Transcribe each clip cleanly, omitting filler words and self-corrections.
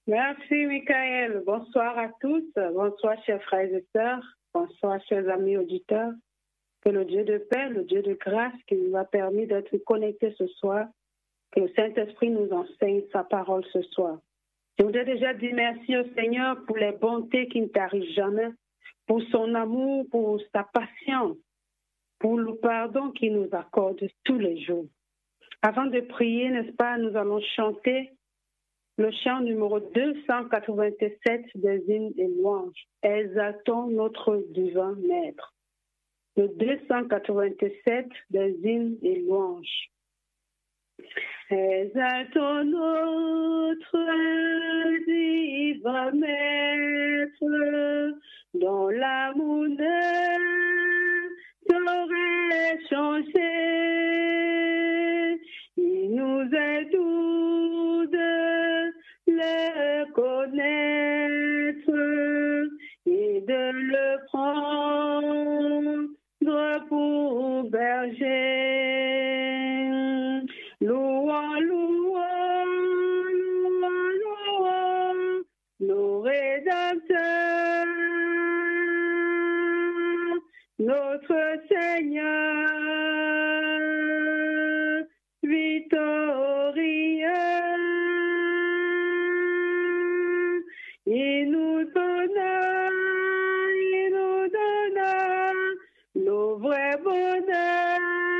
Merci, Michael. Bonsoir à tous. Bonsoir, chers frères et sœurs. Bonsoir, chers amis auditeurs. Que le Dieu de paix, le Dieu de grâce qui nous a permis d'être connectés ce soir, que le Saint-Esprit nous enseigne sa parole ce soir. Je voudrais déjà dire merci au Seigneur pour les bontés qui ne t'arrivent jamais, pour son amour, pour sa patience, pour le pardon qu'il nous accorde tous les jours. Avant de prier, n'est-ce pas, nous allons chanter le chant numéro 287 des hymnes et louanges. Exaltons notre divin Maître. Le 287 des hymnes et louanges. Exaltons notre divin Maître, dont l'amour ne saurait changer. Il nous est doux de le connaître et de le prendre pour berger. Louons, louons, louons, louons, nos rédempteurs, notre Seigneur victorieux. Il nous donna nos vrais bonheurs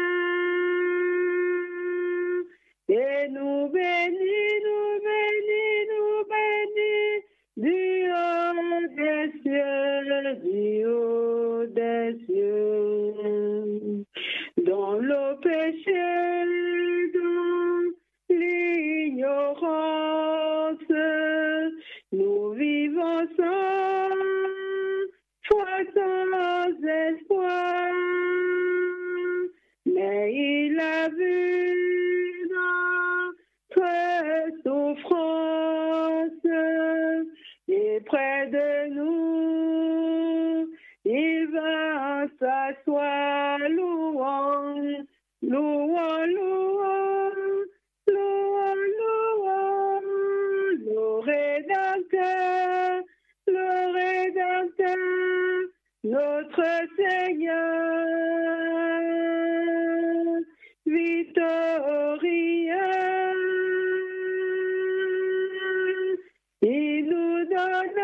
et nous bénit du haut des cieux, dans le péché, dans l'ignorance, nous vivons sans foi, sans espoir, mais il a vu notre souffrance et près de nous, il va s'asseoir. Louons, louons, louons, louons, louons, le Rédempteur, notre Seigneur victorieux. Il nous donne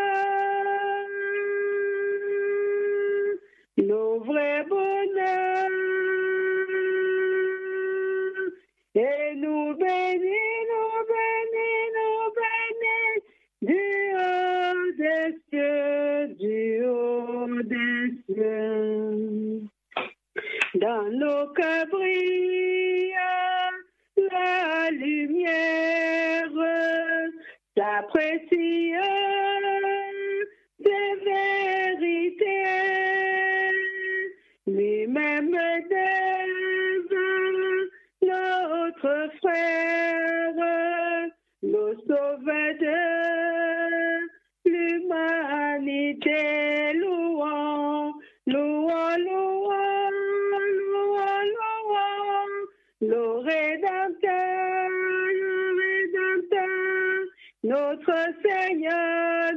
nos vrais bonheurs et nous bénit du haut des cieux. Dans nos cœurs brille la lumière, la précieuse des vérités, lui-même notre frère, le sauveur de l'humanité. Louons, louons, louons, louons, louons, le Rédempteur, notre Seigneur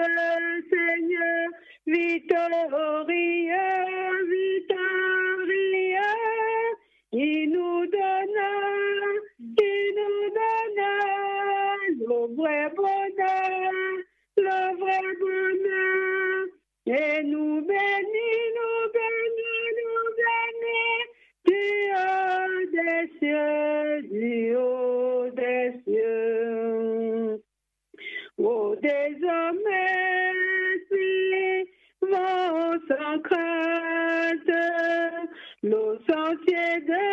victorieux, il nous donne le vrai bonheur, et nous bénit du haut des cieux. Oh, désormais, vont sans crainte le sentier de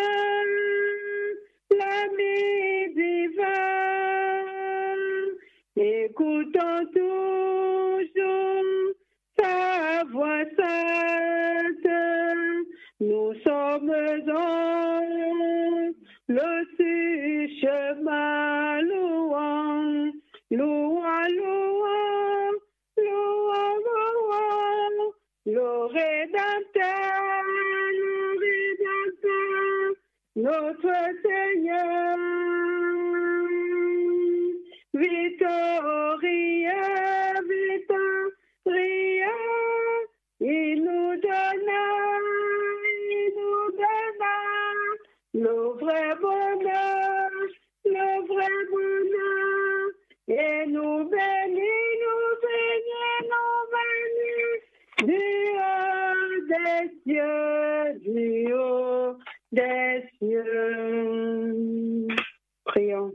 l'ami divin. Écoutons toujours sa voix sainte. Nous sommes dans le chemin. Louons, louons, louons, louons, louons, le Rédempteur, notre Seigneur victorieux. rien, il nous donna le vrai bonheur, et nous bénis, du haut des cieux. Prions.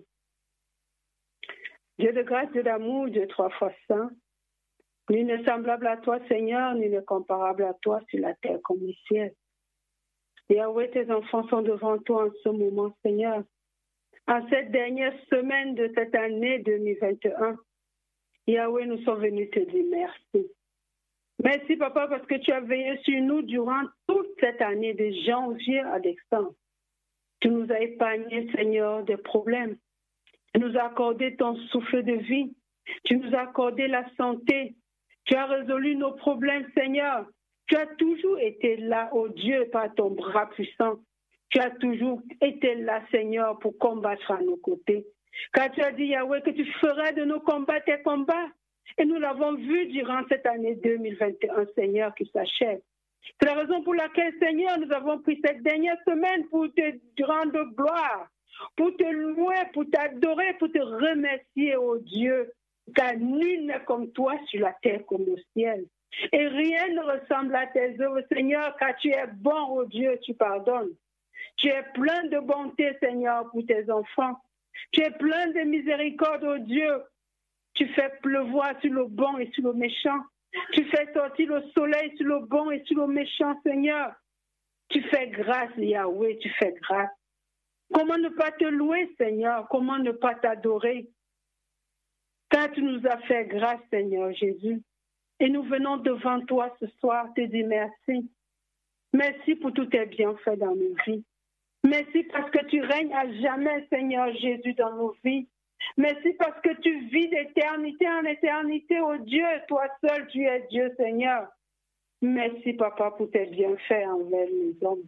Dieu de grâce, Dieu d'amour, Dieu trois fois saint, nul n'est semblable à toi, Seigneur, nul n'est comparable à toi sur la terre comme au ciel. Yahweh, tes enfants sont devant toi en ce moment, Seigneur. En cette dernière semaine de cette année 2021, Yahweh, nous sommes venus te dire merci. Merci, Papa, parce que tu as veillé sur nous durant toute cette année, de janvier à décembre. Tu nous as épargné, Seigneur, des problèmes. Tu nous as accordé ton souffle de vie. Tu nous as accordé la santé. Tu as résolu nos problèmes, Seigneur. Tu as toujours été là, oh Dieu, par ton bras puissant. Tu as toujours été là, Seigneur, pour combattre à nos côtés. Car tu as dit, Yahweh, que tu ferais de nos combats tes combats. Et nous l'avons vu durant cette année 2021, Seigneur, qui s'achève. C'est la raison pour laquelle, Seigneur, nous avons pris cette dernière semaine pour te rendre gloire, pour te louer, pour t'adorer, pour te remercier, oh Dieu, car nul n'est comme toi sur la terre comme au ciel. Et rien ne ressemble à tes œuvres, Seigneur, car tu es bon, oh Dieu, tu pardonnes. Tu es plein de bonté, Seigneur, pour tes enfants. Tu es plein de miséricorde, oh Dieu. Tu fais pleuvoir sur le bon et sur le méchant. Tu fais sortir le soleil sur le bon et sur le méchant, Seigneur. Tu fais grâce, Yahweh, tu fais grâce. Comment ne pas te louer, Seigneur? Comment ne pas t'adorer? Car tu nous as fait grâce, Seigneur Jésus. Et nous venons devant toi ce soir te dire merci. Merci pour tous tes bienfaits dans nos vies. Merci parce que tu règnes à jamais, Seigneur Jésus, dans nos vies. Merci parce que tu vis d'éternité en éternité, oh Dieu. Toi seul, tu es Dieu, Seigneur. Merci, Papa, pour tes bienfaits envers les hommes.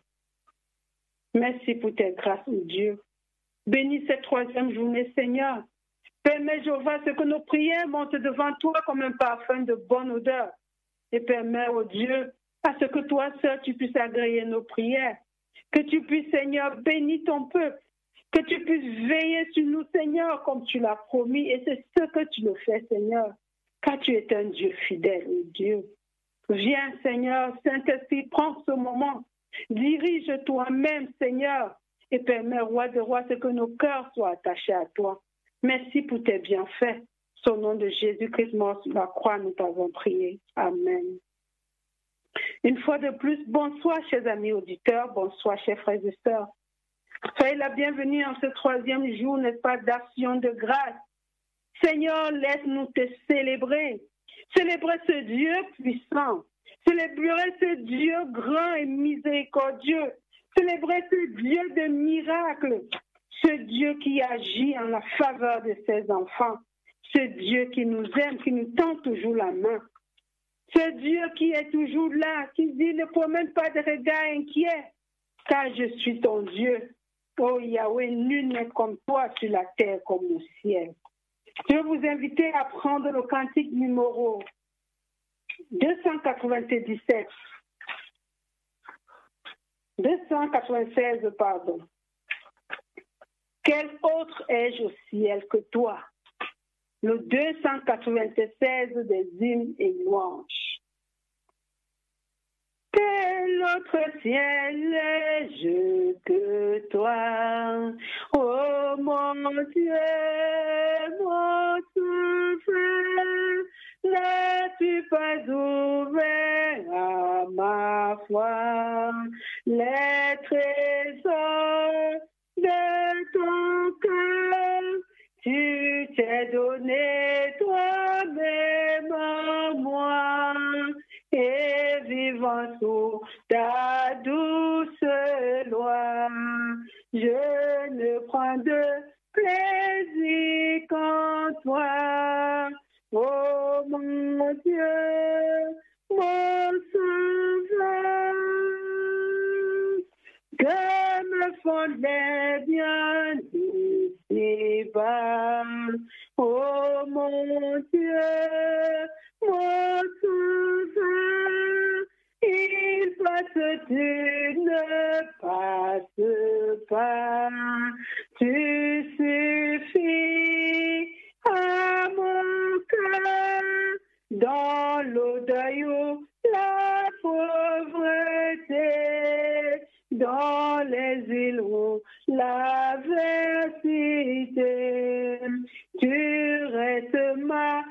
Merci pour tes grâces, oh Dieu. Bénis cette troisième journée, Seigneur. Permets, Jéhovah, ce que nos prières montent devant toi comme un parfum de bonne odeur. Et permets, oh Dieu, à ce que toi seul, tu puisses agréer nos prières. Que tu puisses, Seigneur, bénir ton peuple. Que tu puisses veiller sur nous, Seigneur, comme tu l'as promis. Et c'est ce que tu le fais, Seigneur. Car tu es un Dieu fidèle, oh Dieu. Viens, Seigneur, Saint-Esprit, prends ce moment. Dirige toi-même, Seigneur. Et permets, Roi de rois, que nos cœurs soient attachés à toi. Merci pour tes bienfaits. Au nom de Jésus-Christ mort sur la croix, nous t'avons prié. Amen. Une fois de plus, bonsoir, chers amis auditeurs, bonsoir, chers frères et sœurs. Soyez la bienvenue en ce troisième jour, n'est-ce pas, d'action de grâce. Seigneur, laisse-nous te célébrer. Célébrer ce Dieu puissant. Célébrer ce Dieu grand et miséricordieux. Célébrer ce Dieu de miracles. Ce Dieu qui agit en la faveur de ses enfants. Ce Dieu qui nous aime, qui nous tend toujours la main. Ce Dieu qui est toujours là, qui dit ne promène pas de regards inquiets, car je suis ton Dieu. Oh Yahweh, nul n'est comme toi sur la terre comme au ciel. Je vais vous inviter à prendre le cantique numéro 297. 296, pardon. Quel autre ai-je au ciel que toi? Le 296 des hymnes et louanges. Quel autre ciel ai-je que toi? Oh mon Dieu, mon sauveur, n'as-tu pas ouvert à ma foi les trésors de ton cœur? Tu t'es donné toi-même à moi, et vivant sous ta douce loi, je ne prends de plaisir qu'en toi. Oh mon Dieu, mon sauveur, que me font les biens ici-bas. Oh mon Dieu, mon sauveur, il passe, tu ne passes pas. Tu suffis à mon cœur dans l'odeuil ou la pauvreté, dans les îles ou l'adversité. Tu restes ma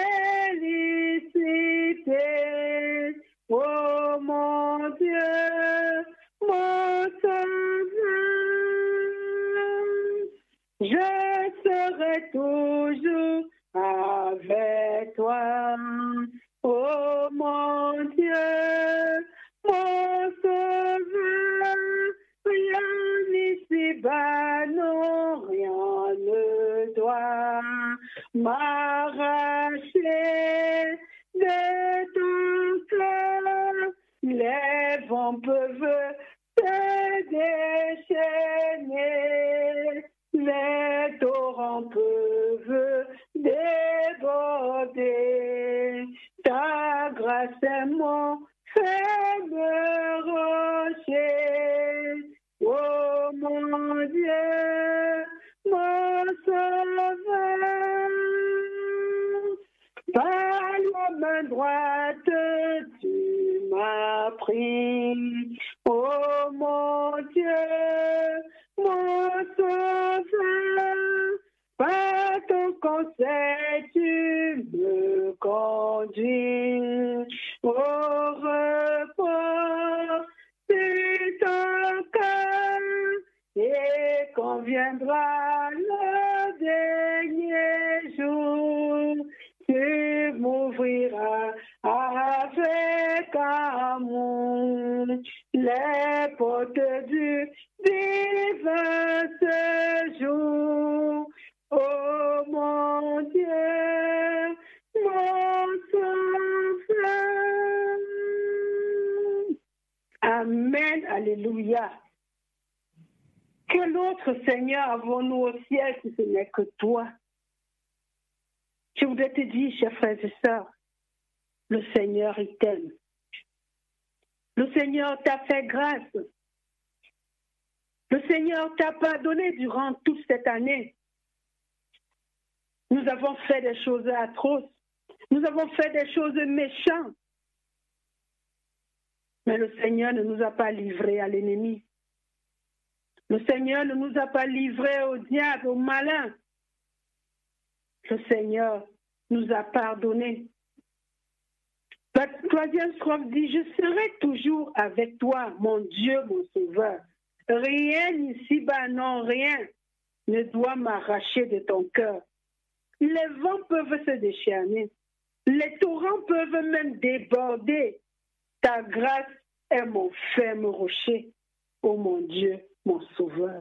félicité. Oh mon Dieu, mon sauveur, je serai toujours avec toi. Oh mon Dieu, mon sauveur, rien ici-bas, non, rien ne doit m'arracher de ton cœur. Les vents peuvent se déchaîner, les torrents peuvent déborder. Ta grâce est mon ferme rocher. Oh mon Dieu, mon sauveur, par la main droite, tu m'as pris. Oh mon Dieu, mon sauveur, par ton conseil, tu me conduis. Au repos de ton cœur, et quand viendra le dernier jour, tu m'ouvriras avec amour les portes du divin séjour. Oh mon Dieu, mon sauveur. Amen, alléluia. Quel autre Seigneur avons-nous au ciel si ce n'est que toi? Je voudrais te dire, chers frères et sœurs, le Seigneur, il t'aime. Le Seigneur t'a fait grâce. Le Seigneur t'a pardonné durant toute cette année. Nous avons fait des choses atroces. Nous avons fait des choses méchantes. Mais le Seigneur ne nous a pas livrés à l'ennemi. Le Seigneur ne nous a pas livrés au diable, au malin. Le Seigneur nous a pardonné. La troisième strophe dit, je serai toujours avec toi, mon Dieu, mon Sauveur. Rien ici-bas, non, rien ne doit m'arracher de ton cœur. Les vents peuvent se déchaîner. Les torrents peuvent même déborder. Ta grâce est mon ferme rocher, ô mon Dieu, mon Sauveur.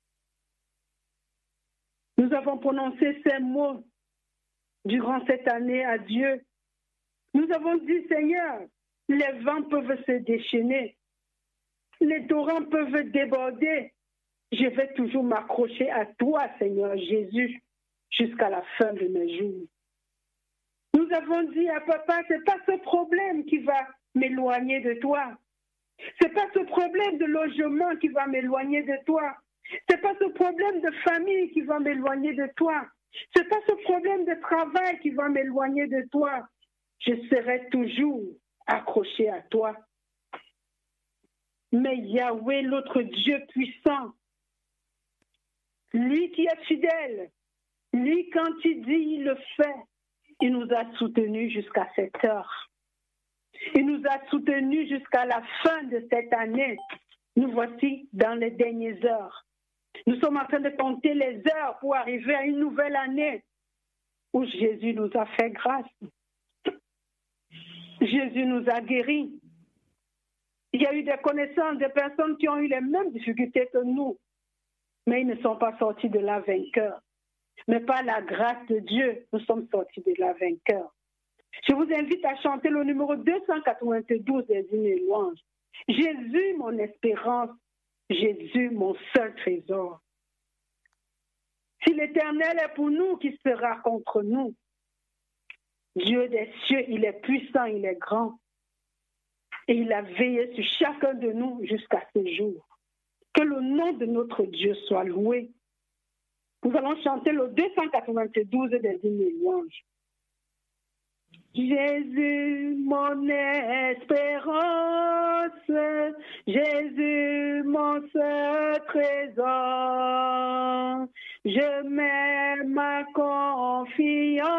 Nous avons prononcé ces mots durant cette année à Dieu. Nous avons dit, Seigneur, les vents peuvent se déchaîner, les torrents peuvent déborder. Je vais toujours m'accrocher à toi, Seigneur Jésus, jusqu'à la fin de mes jours. Nous avons dit à Papa, ce n'est pas ce problème qui va m'éloigner de toi. Ce n'est pas ce problème de logement qui va m'éloigner de toi. Ce n'est pas ce problème de famille qui va m'éloigner de toi. Ce n'est pas ce problème de travail qui va m'éloigner de toi. Je serai toujours accroché à toi. Mais Yahweh, l'autre Dieu puissant, lui qui est fidèle, lui quand il dit, il le fait. Il nous a soutenus jusqu'à cette heure. Il nous a soutenus jusqu'à la fin de cette année. Nous voici dans les dernières heures. Nous sommes en train de compter les heures pour arriver à une nouvelle année où Jésus nous a fait grâce. Jésus nous a guéris. Il y a eu des connaissances, des personnes qui ont eu les mêmes difficultés que nous, mais ils ne sont pas sortis de là vainqueurs. Mais par la grâce de Dieu, nous sommes sortis de là vainqueurs. Je vous invite à chanter le numéro 292 des hymnes et louanges. Jésus, mon espérance, Jésus, mon seul trésor. Si l'Éternel est pour nous, qui sera contre nous? Dieu des cieux, il est puissant, il est grand. Et il a veillé sur chacun de nous jusqu'à ce jour. Que le nom de notre Dieu soit loué. Nous allons chanter le 292 des hymnes et louanges. Jésus, mon espérance, Jésus, mon seul trésor, je mets ma confiance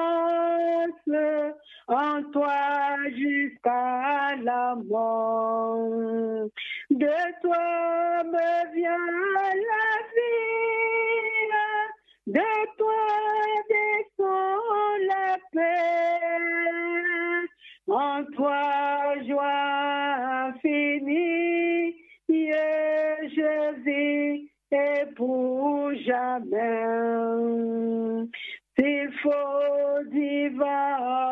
en toi jusqu'à la mort. De toi me vient la vie, de toi descend la paix, en toi joie infinie, je vis et pour jamais. S'il faut divin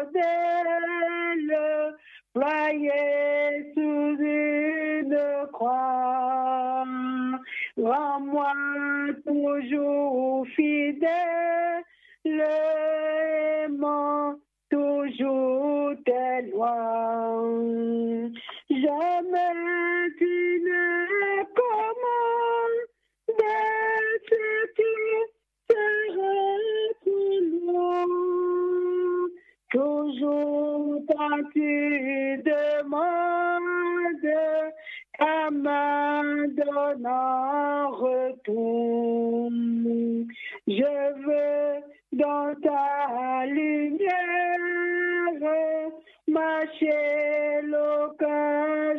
modèle, ployé sous une croix, rends-moi toujours fidèle, aimant toujours tes lois. Jamais tu ne commandes de ce qui sera plus loin. Toujours quand tu demandes, ta main donne en retour. Je veux dans ta lumière marcher le cœur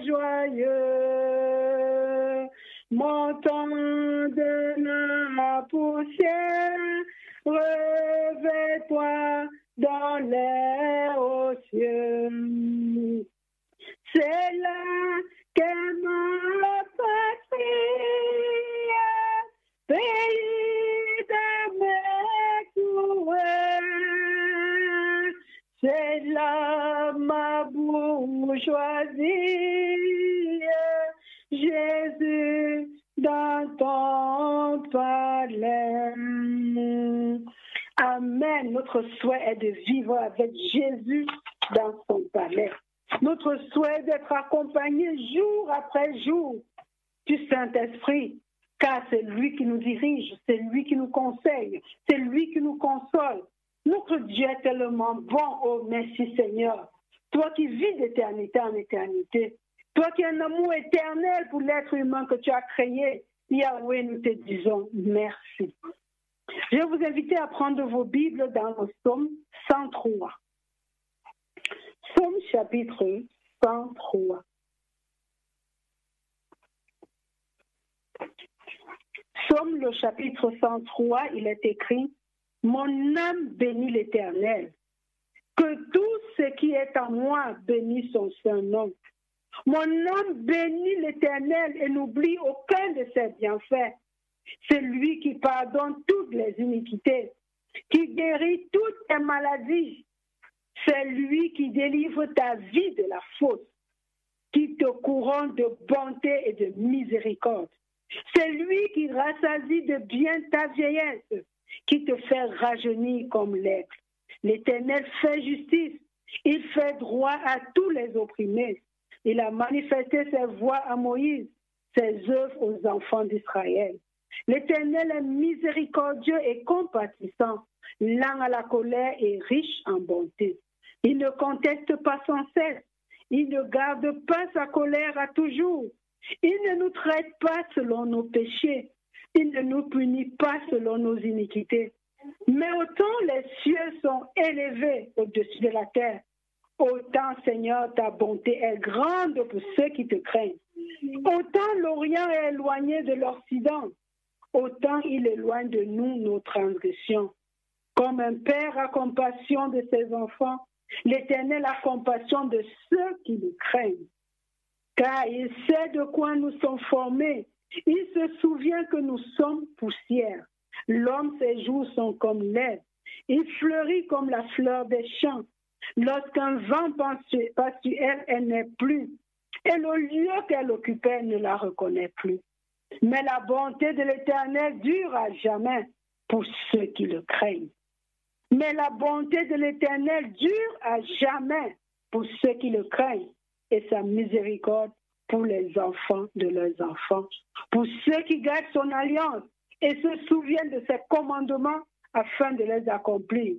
joyeux, montant de la poussière, revêt-toi dans l'air aux cieux. C'est là qu'est ma patrie, pays de mes souhaits. C'est là ma bourgeoisie, Jésus, dans ton palais. Amen. Notre souhait est de vivre avec Jésus dans son palais. Notre souhait est d'être accompagné jour après jour du Saint-Esprit, car c'est lui qui nous dirige, c'est lui qui nous conseille, c'est lui qui nous console. Notre Dieu est tellement bon, oh merci Seigneur. Toi qui vis d'éternité en éternité, toi qui as un amour éternel pour l'être humain que tu as créé, Yahweh, nous te disons merci. Je vais vous inviter à prendre vos Bibles dans le psaume 103. Psaume chapitre 103. Psaume le chapitre 103, il est écrit « Mon âme bénit l'Éternel, que tout ce qui est en moi bénisse son saint nom. Mon âme bénit l'Éternel et n'oublie aucun de ses bienfaits. C'est lui qui pardonne toutes les iniquités, qui guérit toutes tes maladies. C'est lui qui délivre ta vie de la faute, qui te couronne de bonté et de miséricorde. C'est lui qui rassasie de bien ta vieillesse, qui te fait rajeunir comme l'aigle. L'Éternel fait justice, il fait droit à tous les opprimés. Il a manifesté ses voies à Moïse, ses œuvres aux enfants d'Israël. L'Éternel est miséricordieux et compatissant, lent à la colère et riche en bonté. Il ne conteste pas sans cesse, il ne garde pas sa colère à toujours. Il ne nous traite pas selon nos péchés, il ne nous punit pas selon nos iniquités. Mais autant les cieux sont élevés au-dessus de la terre, autant, Seigneur, ta bonté est grande pour ceux qui te craignent. Autant l'Orient est éloigné de l'Occident, autant il éloigne de nous nos transgressions. Comme un père a compassion de ses enfants, l'Éternel a compassion de ceux qui le craignent. Car il sait de quoi nous sommes formés. Il se souvient que nous sommes poussière. L'homme, ses jours sont comme l'herbe. Il fleurit comme la fleur des champs. Lorsqu'un vent passe sur elle, elle n'est plus. Et le lieu qu'elle occupait ne la reconnaît plus. Mais la bonté de l'Éternel dure à jamais pour ceux qui le craignent. Mais la bonté de l'Éternel dure à jamais pour ceux qui le craignent, et sa miséricorde pour les enfants de leurs enfants, pour ceux qui gardent son alliance et se souviennent de ses commandements afin de les accomplir.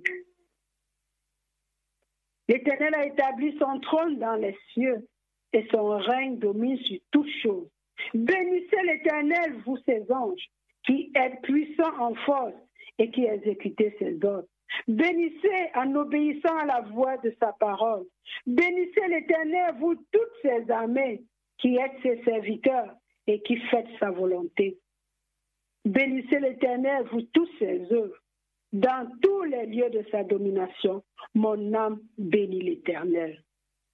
L'Éternel a établi son trône dans les cieux et son règne domine sur toutes choses. Bénissez l'Éternel, vous ses anges, qui êtes puissants en force et qui exécutez ses ordres. Bénissez en obéissant à la voix de sa parole. Bénissez l'Éternel, vous toutes ses armées, qui êtes ses serviteurs et qui faites sa volonté. Bénissez l'Éternel, vous tous ses œuvres. Dans tous les lieux de sa domination, mon âme bénit l'Éternel.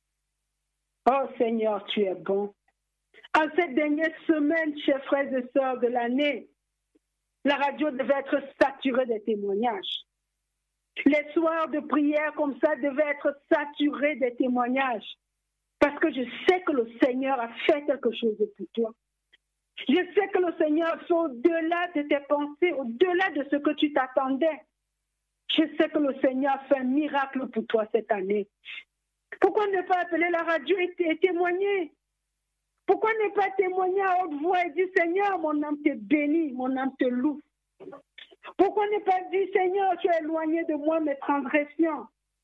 Oh Seigneur, tu es bon. En cette dernière semaine, chers frères et sœurs de l'année, la radio devait être saturée de témoignages. Les soirs de prière comme ça devaient être saturés de témoignages. Parce que je sais que le Seigneur a fait quelque chose pour toi. Je sais que le Seigneur fait au-delà de tes pensées, au-delà de ce que tu t'attendais. Je sais que le Seigneur fait un miracle pour toi cette année. Pourquoi ne pas appeler la radio et témoigner? Pourquoi ne pas témoigner à haute voix et dire, Seigneur, mon âme te bénit, mon âme te loue? Pourquoi ne pas dire, Seigneur, tu es éloigné de moi mes transgressions?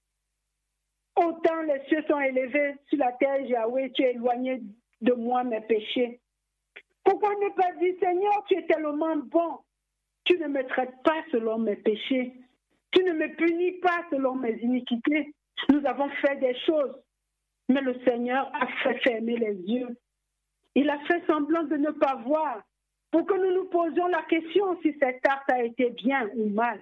Autant les cieux sont élevés sur la terre, Yahweh, tu es éloigné de moi mes péchés. Pourquoi ne pas dire, Seigneur, tu es tellement bon, tu ne me traites pas selon mes péchés, tu ne me punis pas selon mes iniquités. Nous avons fait des choses, mais le Seigneur a fait fermer les yeux. Il a fait semblant de ne pas voir, pour que nous nous posions la question si cet acte a été bien ou mal.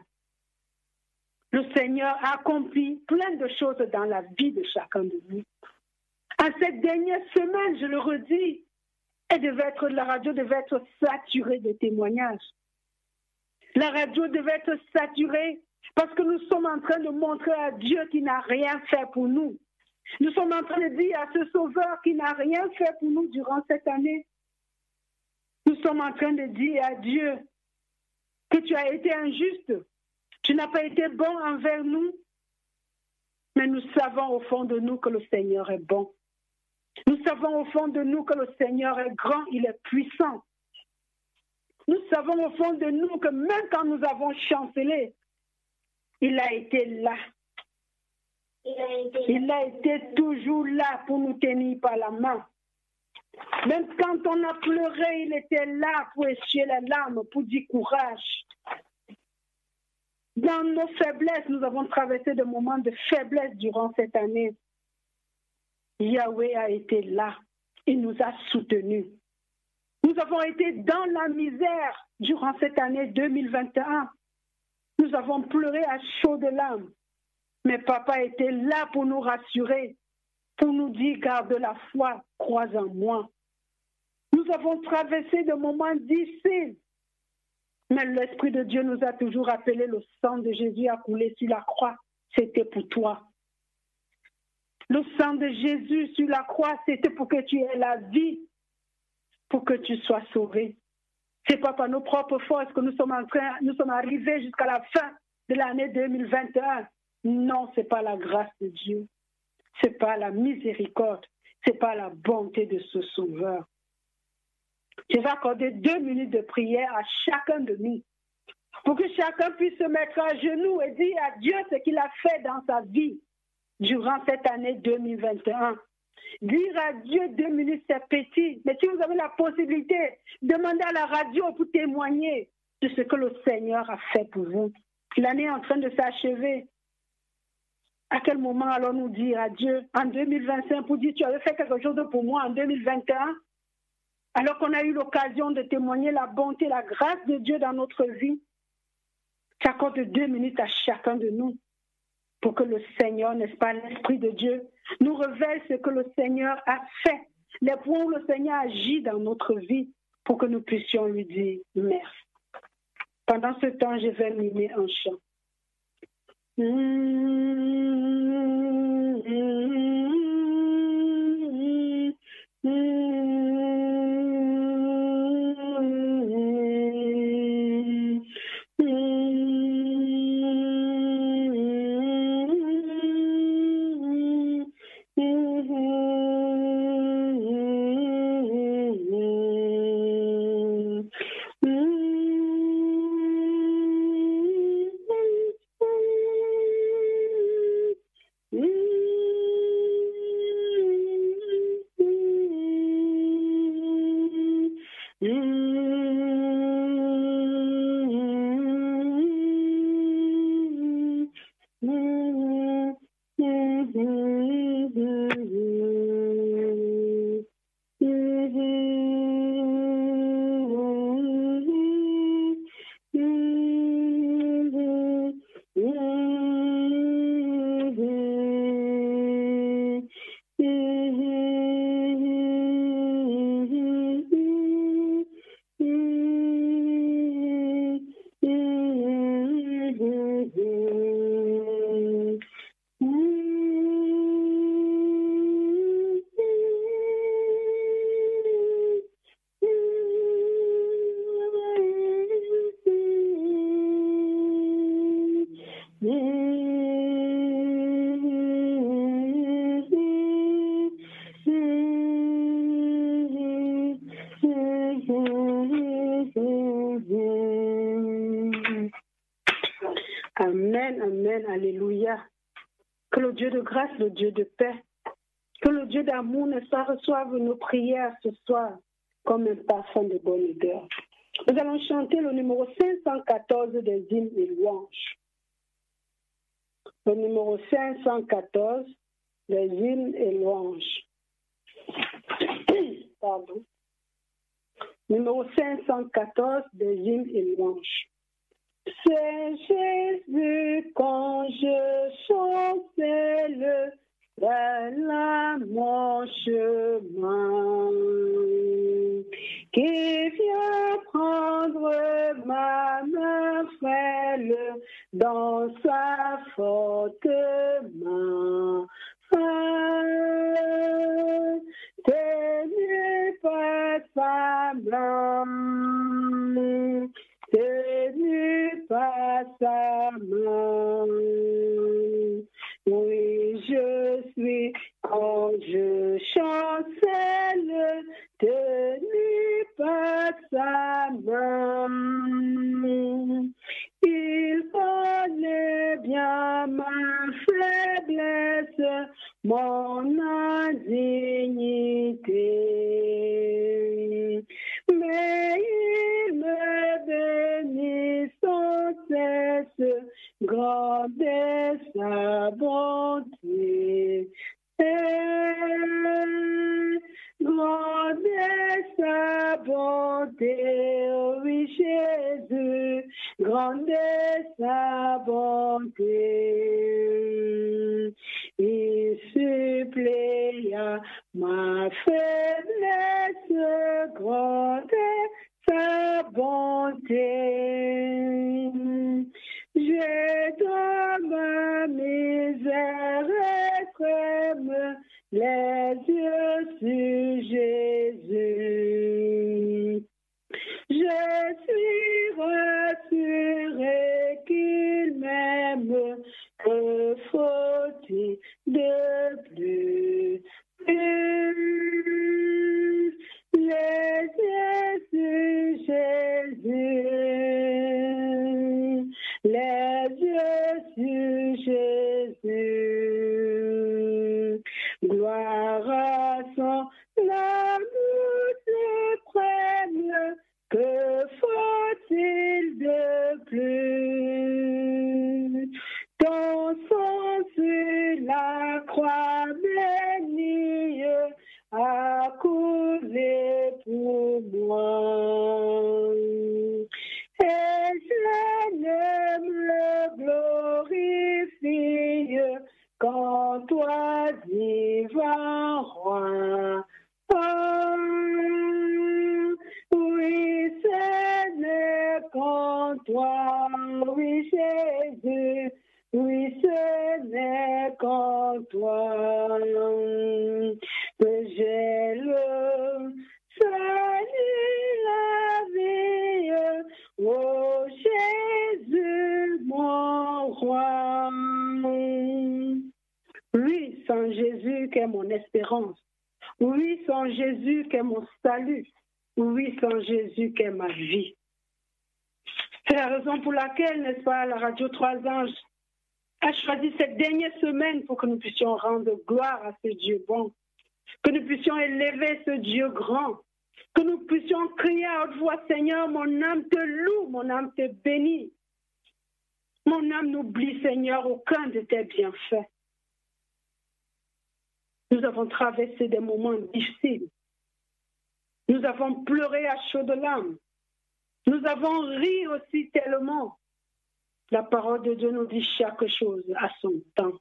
Le Seigneur a accompli plein de choses dans la vie de chacun de nous. En cette dernière semaine, je le redis, la radio devait être saturée de témoignages. La radio devait être saturée parce que nous sommes en train de montrer à Dieu qui n'a rien fait pour nous. Nous sommes en train de dire à ce Sauveur qui n'a rien fait pour nous durant cette année. Nous sommes en train de dire à Dieu que tu as été injuste. Tu n'as pas été bon envers nous. Mais nous savons au fond de nous que le Seigneur est bon. Nous savons au fond de nous que le Seigneur est grand, il est puissant. Nous savons au fond de nous que même quand nous avons chancelé, il a été là. Il a été toujours là pour nous tenir par la main. Même quand on a pleuré, il était là pour essuyer les larmes, pour dire courage. Dans nos faiblesses, nous avons traversé des moments de faiblesse durant cette année. Yahweh a été là. Il nous a soutenus. Nous avons été dans la misère durant cette année 2021. Nous avons pleuré à chaudes larmes. Mais papa était là pour nous rassurer, pour nous dire, garde la foi, crois en moi. Nous avons traversé des moments difficiles. Mais l'Esprit de Dieu nous a toujours rappelé, le sang de Jésus a coulé sur la croix. C'était pour toi. Le sang de Jésus sur la croix, c'était pour que tu aies la vie, pour que tu sois sauvé. Ce n'est pas par nos propres forces que nous sommes arrivés jusqu'à la fin de l'année 2021. Non, ce n'est pas la grâce de Dieu. Ce n'est pas la miséricorde. Ce n'est pas la bonté de ce Sauveur. Je vais accorder 2 minutes de prière à chacun de nous pour que chacun puisse se mettre à genoux et dire à Dieu ce qu'il a fait dans sa vie durant cette année 2021. Dire à Dieu 2 minutes, c'est petit. Mais si vous avez la possibilité, demandez à la radio pour témoigner de ce que le Seigneur a fait pour vous. L'année est en train de s'achever. À quel moment allons-nous dire à Dieu en 2025 pour dire tu avais fait quelque chose pour moi en 2021? Alors qu'on a eu l'occasion de témoigner la bonté, la grâce de Dieu dans notre vie. J'accorde 2 minutes à chacun de nous pour que le Seigneur, n'est-ce pas, l'Esprit de Dieu, nous révèle ce que le Seigneur a fait, les points où le Seigneur agit dans notre vie pour que nous puissions lui dire merci. Pendant ce temps, je vais mimer un chant. Que le Dieu de grâce, le Dieu de paix, que le Dieu d'amour ne soit reçoive nos prières ce soir comme un parfum de bonne odeur. Nous allons chanter le numéro 514 des hymnes et louanges. Le numéro 514 des hymnes et louanges. Pardon. Numéro 514 des hymnes et louanges. C'est Jésus quand je chancelle vers mon chemin, qui vient prendre ma main frêle dans sa forte main. Tenu par sa main, tenu par sa main. Oui, je suis quand je chancelle, tenu par sa main. Il connaît bien ma faiblesse, mon indignité. Mais il me bénit sans cesse, grande est sa bonté. Grande est sa bonté, oui Jésus, grande est sa bonté. Il suppléa ma faiblesse, grande est sa bonté. J'ai dans ma misère extrême les yeux sur Jésus. Je suis rassuré qu'il m'aime, que faut-il de plus? Les yeux sur Jésus, les yeux sur Jésus. Gloire à son amour suprême, que faut-il de plus? Ton sang sur la croix bénie a coulé pour moi. Et je ne me glorifie qu'en toi, divin roi. Oh, oui, ce n'est qu'en toi, oui, Jésus, oui, ce n'est qu'en toi que j'ai le salut, la vie. Oh, Jésus, mon roi. Oui, sans Jésus qu'est mon espérance. Oui, sans Jésus qu'est mon salut. Oui, sans Jésus qu'est ma vie. C'est la raison pour laquelle, n'est-ce pas, la radio Trois Anges a choisi cette dernière semaine pour que nous puissions rendre gloire à ce Dieu bon, que nous puissions élever ce Dieu grand, que nous puissions crier à haute voix, Seigneur, mon âme te loue, mon âme te bénit. Mon âme n'oublie, Seigneur, aucun de tes bienfaits. Nous avons traversé des moments difficiles. Nous avons pleuré à chaudes larmes. Nous avons ri aussi tellement. La parole de Dieu nous dit chaque chose à son temps.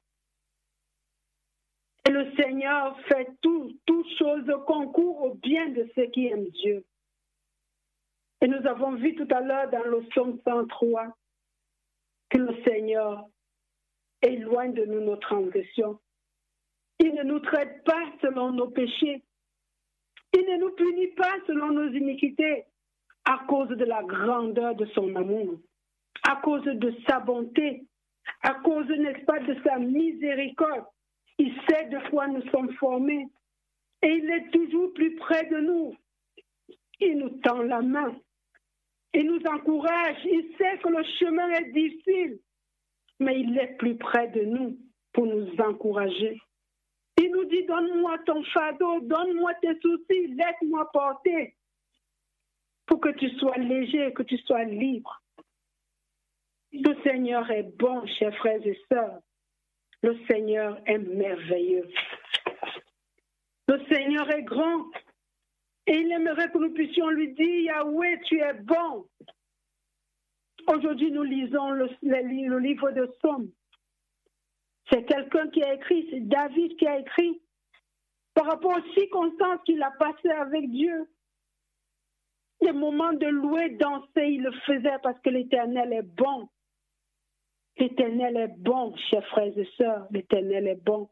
Et le Seigneur fait toutes choses concourent au bien de ceux qui aiment Dieu. Et nous avons vu tout à l'heure dans le psaume 103 que le Seigneur éloigne de nous nos transgressions. Il ne nous traite pas selon nos péchés. Il ne nous punit pas selon nos iniquités à cause de la grandeur de son amour, à cause de sa bonté, à cause, n'est-ce pas, de sa miséricorde. Il sait de quoi nous sommes formés et il est toujours plus près de nous. Il nous tend la main, il nous encourage, il sait que le chemin est difficile, mais il est plus près de nous. pour nous encourager. Il nous dit, donne-moi ton fardeau, donne-moi tes soucis, laisse-moi porter pour que tu sois léger, que tu sois libre. Le Seigneur est bon, chers frères et sœurs. Le Seigneur est merveilleux. Le Seigneur est grand. Et il aimerait que nous puissions lui dire, Yahweh, tu es bon. Aujourd'hui, nous lisons le livre de Psaumes. C'est quelqu'un qui a écrit, c'est David qui a écrit, par rapport aux circonstances qu'il a passées avec Dieu. Les moments de louer, danser, il le faisait parce que l'Éternel est bon. L'Éternel est bon, chers frères et sœurs, l'Éternel est bon.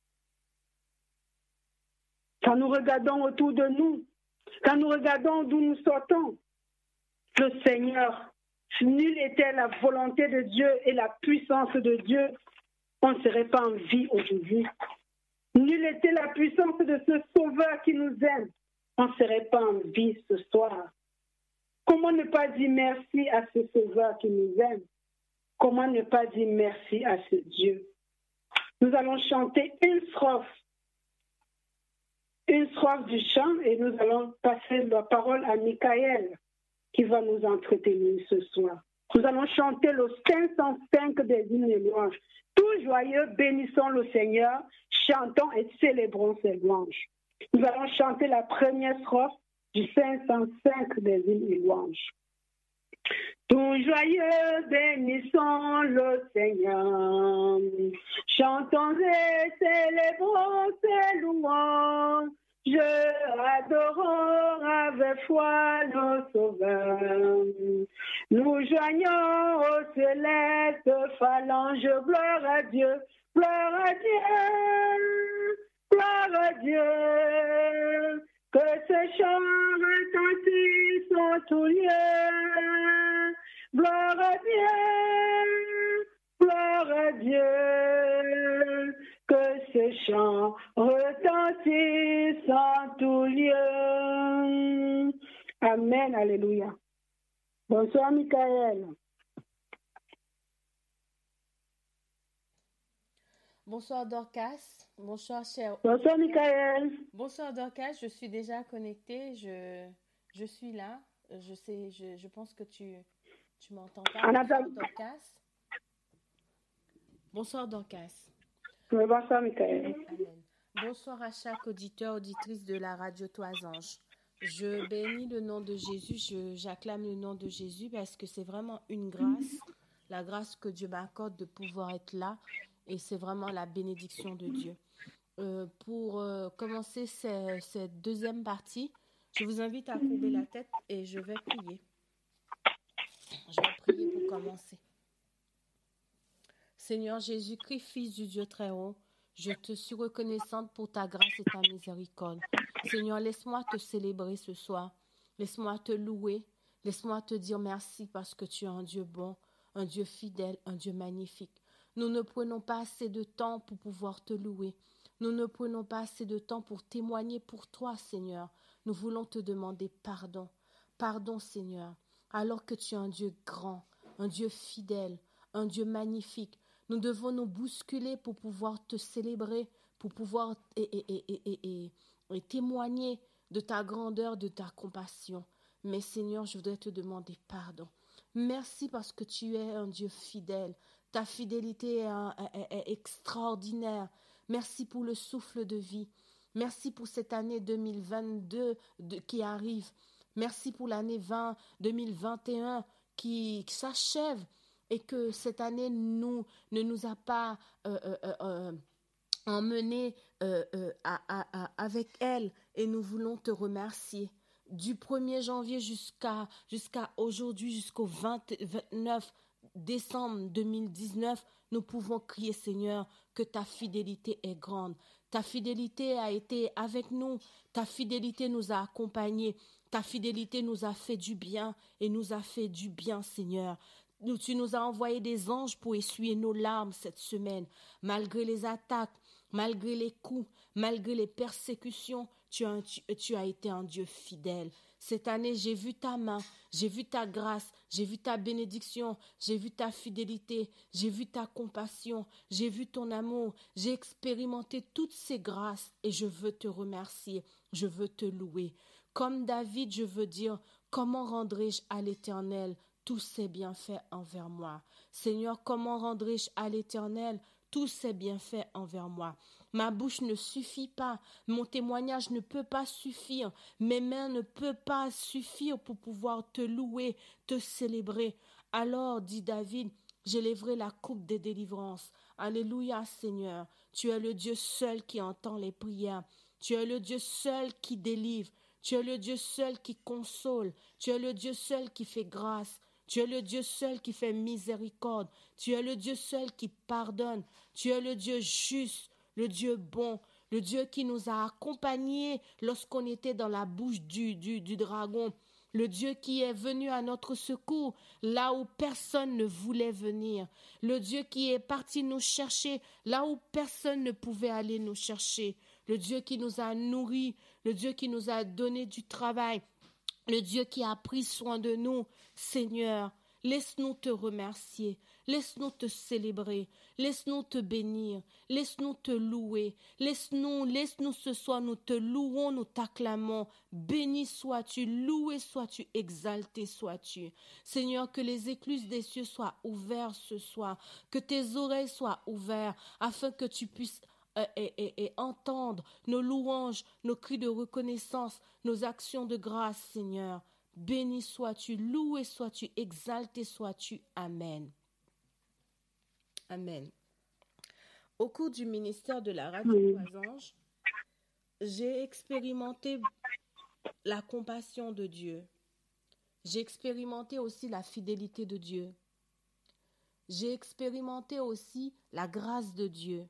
Quand nous regardons autour de nous, quand nous regardons d'où nous sortons, le Seigneur, nulle était la volonté de Dieu et la puissance de Dieu, on ne serait pas en vie aujourd'hui. Nulle était la puissance de ce Sauveur qui nous aime, on ne serait pas en vie ce soir. Comment ne pas dire merci à ce Sauveur qui nous aime? Comment ne pas dire merci à ce Dieu? Nous allons chanter une strophe du chant et nous allons passer la parole à Michael qui va nous entretenir ce soir. Nous allons chanter le 505 des hymnes et louanges. Tout joyeux, bénissons le Seigneur, chantons et célébrons ses louanges. Nous allons chanter la première strophe du 505 des hymnes et louanges. Tout joyeux, bénissons le Seigneur, chantons et célébrons ses louanges. Adorons avec foi le Sauveur. Nous joignons aux célestes phalanges, gloire à Dieu, gloire à Dieu, gloire à Dieu. Que ce chant retentisse en tout lieu. Gloire à Dieu, gloire à Dieu. Que ce chant retentisse en tout lieu. Amen, alléluia. Bonsoir, Michael. Bonsoir Dorcas, bonsoir cher. Bonsoir Michael. Bonsoir Dorcas, je suis déjà connectée, je suis là, je pense que tu m'entends pas. Bonsoir Dorcas. Bonsoir Dorcas. Bonsoir Michael. Amen. Bonsoir à chaque auditeur, auditrice de la radio Toisange. Je bénis le nom de Jésus, j'acclame le nom de Jésus parce que c'est vraiment une grâce, la grâce que Dieu m'accorde de pouvoir être là. Et c'est vraiment la bénédiction de Dieu. Pour commencer cette deuxième partie, je vous invite à courber la tête et je vais prier. Je vais prier pour commencer. Seigneur Jésus-Christ, Fils du Dieu très haut, je te suis reconnaissante pour ta grâce et ta miséricorde. Seigneur, laisse-moi te célébrer ce soir. Laisse-moi te louer. Laisse-moi te dire merci parce que tu es un Dieu bon, un Dieu fidèle, un Dieu magnifique. Nous ne prenons pas assez de temps pour pouvoir te louer. Nous ne prenons pas assez de temps pour témoigner pour toi, Seigneur. Nous voulons te demander pardon. Pardon, Seigneur. Alors que tu es un Dieu grand, un Dieu fidèle, un Dieu magnifique, nous devons nous bousculer pour pouvoir te célébrer, pour pouvoir témoigner de ta grandeur, de ta compassion. Mais Seigneur, je voudrais te demander pardon. Merci parce que tu es un Dieu fidèle. Ta fidélité est extraordinaire. Merci pour le souffle de vie. Merci pour cette année 2022 qui arrive. Merci pour l'année 2021 qui s'achève et que cette année ne nous a pas emmenés avec elle. Et nous voulons te remercier. Du 1er janvier jusqu'à aujourd'hui, jusqu'au 29 décembre 2019, nous pouvons crier, Seigneur, que ta fidélité est grande. Ta fidélité a été avec nous. Ta fidélité nous a accompagnés. Ta fidélité nous a fait du bien et nous a fait du bien, Seigneur. Tu nous as envoyé des anges pour essuyer nos larmes cette semaine. Malgré les attaques, malgré les coups, malgré les persécutions, tu as été un Dieu fidèle. Cette année, j'ai vu ta main, j'ai vu ta grâce, j'ai vu ta bénédiction, j'ai vu ta fidélité, j'ai vu ta compassion, j'ai vu ton amour, j'ai expérimenté toutes ces grâces et je veux te remercier, je veux te louer. Comme David, je veux dire, comment rendrai-je à l'Éternel tous ses bienfaits envers moi? Seigneur, comment rendrai-je à l'Éternel tous ses bienfaits envers moi? Ma bouche ne suffit pas, mon témoignage ne peut pas suffire, mes mains ne peuvent pas suffire pour pouvoir te louer, te célébrer. Alors, dit David, j'élèverai la coupe des délivrances. Alléluia, Seigneur. Tu es le Dieu seul qui entend les prières. Tu es le Dieu seul qui délivre. Tu es le Dieu seul qui console. Tu es le Dieu seul qui fait grâce. Tu es le Dieu seul qui fait miséricorde. Tu es le Dieu seul qui pardonne. Tu es le Dieu juste, le Dieu bon, le Dieu qui nous a accompagnés lorsqu'on était dans la bouche du dragon. Le Dieu qui est venu à notre secours là où personne ne voulait venir. Le Dieu qui est parti nous chercher là où personne ne pouvait aller nous chercher. Le Dieu qui nous a nourris, le Dieu qui nous a donné du travail, le Dieu qui a pris soin de nous. Seigneur, laisse-nous te remercier, laisse-nous te célébrer, laisse-nous te bénir, laisse-nous te louer, laisse-nous ce soir, nous te louons, nous t'acclamons. Béni sois-tu, loué sois-tu, exalté sois-tu. Seigneur, que les écluses des cieux soient ouvertes ce soir, que tes oreilles soient ouvertes, afin que tu puisses et entendre nos louanges, nos cris de reconnaissance, nos actions de grâce, Seigneur. Béni sois-tu, loué sois-tu, exalté sois-tu. Amen. Amen. Au cours du ministère de la radio Croisange, j'ai expérimenté la compassion de Dieu. J'ai expérimenté aussi la fidélité de Dieu. J'ai expérimenté aussi la grâce de Dieu.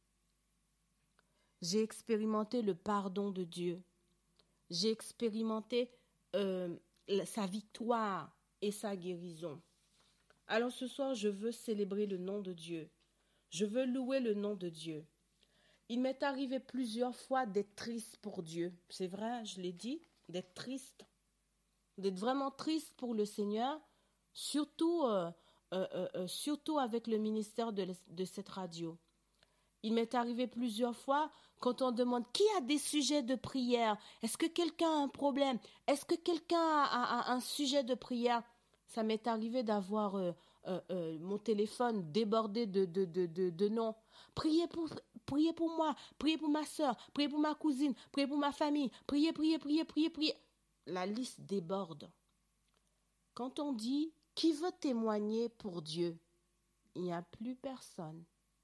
J'ai expérimenté le pardon de Dieu. J'ai expérimenté sa victoire et sa guérison. Alors ce soir, je veux célébrer le nom de Dieu. Je veux louer le nom de Dieu. Il m'est arrivé plusieurs fois d'être triste pour Dieu. C'est vrai, je l'ai dit, d'être triste. D'être vraiment triste pour le Seigneur, surtout avec le ministère de cette radio. Il m'est arrivé plusieurs fois quand on demande qui a des sujets de prière. Est-ce que quelqu'un a un problème? Est-ce que quelqu'un a un sujet de prière? Ça m'est arrivé d'avoir mon téléphone débordé de noms. Priez pour moi, priez pour ma soeur, priez pour ma cousine, priez pour ma famille, priez. La liste déborde. Quand on dit qui veut témoigner pour Dieu, il n'y a plus personne.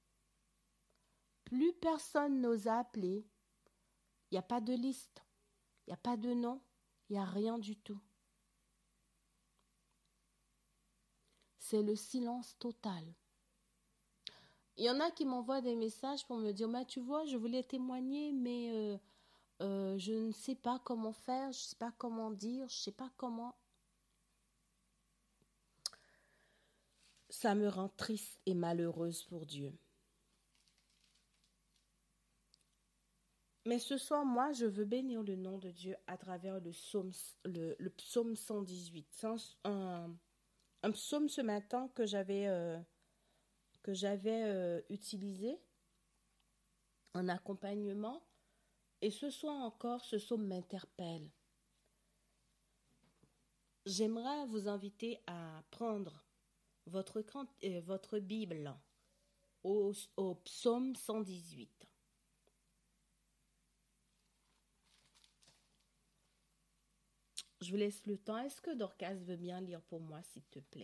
Plus personne n'ose appeler. Il n'y a pas de liste. Il n'y a pas de nom. Il n'y a rien du tout. C'est le silence total. Il y en a qui m'envoient des messages pour me dire « tu vois, je voulais témoigner, mais je ne sais pas comment faire, je ne sais pas comment dire, je ne sais pas comment... » Ça me rend triste et malheureuse pour Dieu. Mais ce soir, moi, je veux bénir le nom de Dieu à travers le psaume 118. C'est un psaume ce matin que j'avais utilisé en accompagnement. Et ce soir encore, ce psaume m'interpelle. J'aimerais vous inviter à prendre votre Bible au psaume 118. Je vous laisse le temps. Est-ce que Dorcas veut bien lire pour moi, s'il te plaît?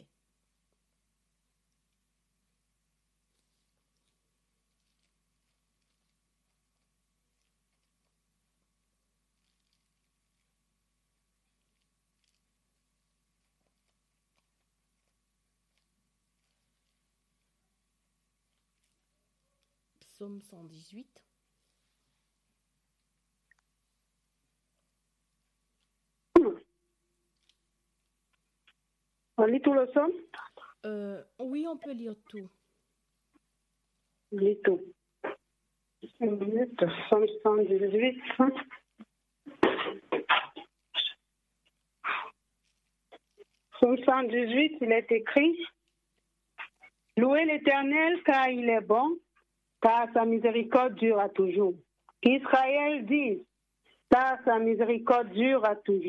Psaume 118. On lit tout le psaume? Oui, on peut lire tout. Lis tout. Une minute, psaume 118. 118, il est écrit « Louez l'Éternel car il est bon, car sa miséricorde dure à toujours. » Qu'Israël dise « car sa miséricorde dure à toujours. »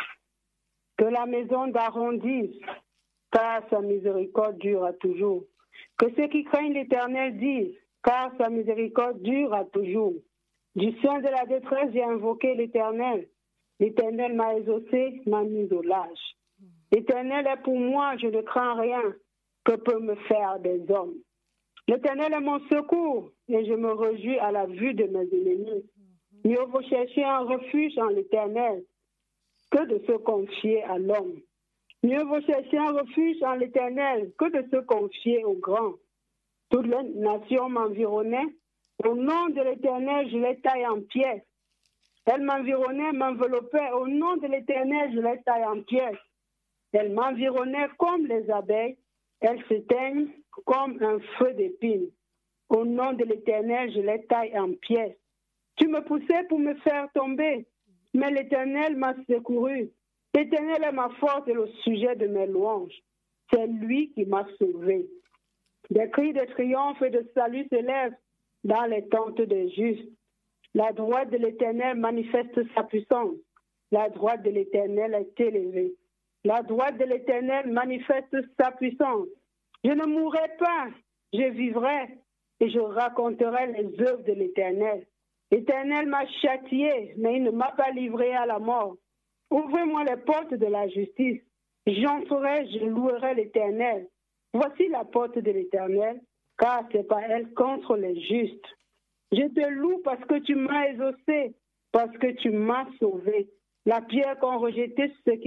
Que la maison d'Aaron dise « car sa miséricorde dure à toujours. » Que ceux qui craignent l'Éternel disent « car sa miséricorde dure à toujours. » Du sein de la détresse, j'ai invoqué l'Éternel. L'Éternel m'a exaucé, m'a mis au large. L'Éternel est pour moi, je ne crains rien. Que peut me faire des hommes? L'Éternel est mon secours et je me réjouis à la vue de mes ennemis. Mieux vaut chercher un refuge en l'Éternel que de se confier à l'homme. Mieux vaut chercher un refuge en l'Éternel que de se confier au grand. Toutes les nations m'environnaient. Au nom de l'Éternel, je les taille en pièces. Elles m'environnaient, m'enveloppaient. Au nom de l'Éternel, je les taille en pièces. Elles m'environnaient comme les abeilles. Elles s'éteignent comme un feu d'épines. Au nom de l'Éternel, je les taille en pièces. Tu me poussais pour me faire tomber, mais l'Éternel m'a secouru. L'Éternel est ma force et le sujet de mes louanges. C'est lui qui m'a sauvé. Des cris de triomphe et de salut s'élèvent dans les tentes des justes. La droite de l'Éternel manifeste sa puissance. La droite de l'Éternel est élevée. La droite de l'Éternel manifeste sa puissance. Je ne mourrai pas, je vivrai et je raconterai les œuvres de l'Éternel. L'Éternel m'a châtié, mais il ne m'a pas livré à la mort. Ouvrez-moi les portes de la justice. J'entrerai, je louerai l'Éternel. Voici la porte de l'Éternel, car c'est pas elle contre les justes. Je te loue parce que tu m'as exaucé, parce que tu m'as sauvé. La pierre qu'ont rejetée ceux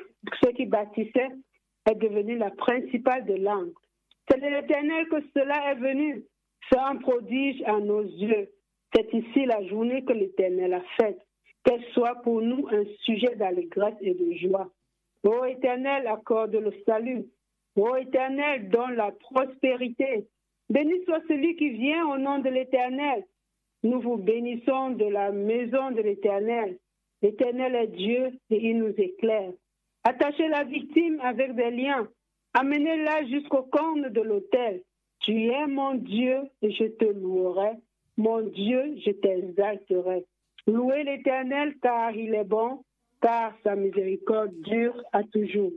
qui bâtissaient est devenue la principale de l'angle. C'est de l'Éternel que cela est venu. C'est un prodige à nos yeux. C'est ici la journée que l'Éternel a faite. Qu'elle soit pour nous un sujet d'allégresse et de joie. Ô Éternel, accorde le salut. Ô Éternel, donne la prospérité. Béni soit celui qui vient au nom de l'Éternel. Nous vous bénissons de la maison de l'Éternel. L'Éternel est Dieu et il nous éclaire. Attachez la victime avec des liens. Amenez-la jusqu'au corne de l'autel. Tu es mon Dieu et je te louerai. Mon Dieu, je t'exalterai. Louez l'Éternel car il est bon, car sa miséricorde dure à toujours.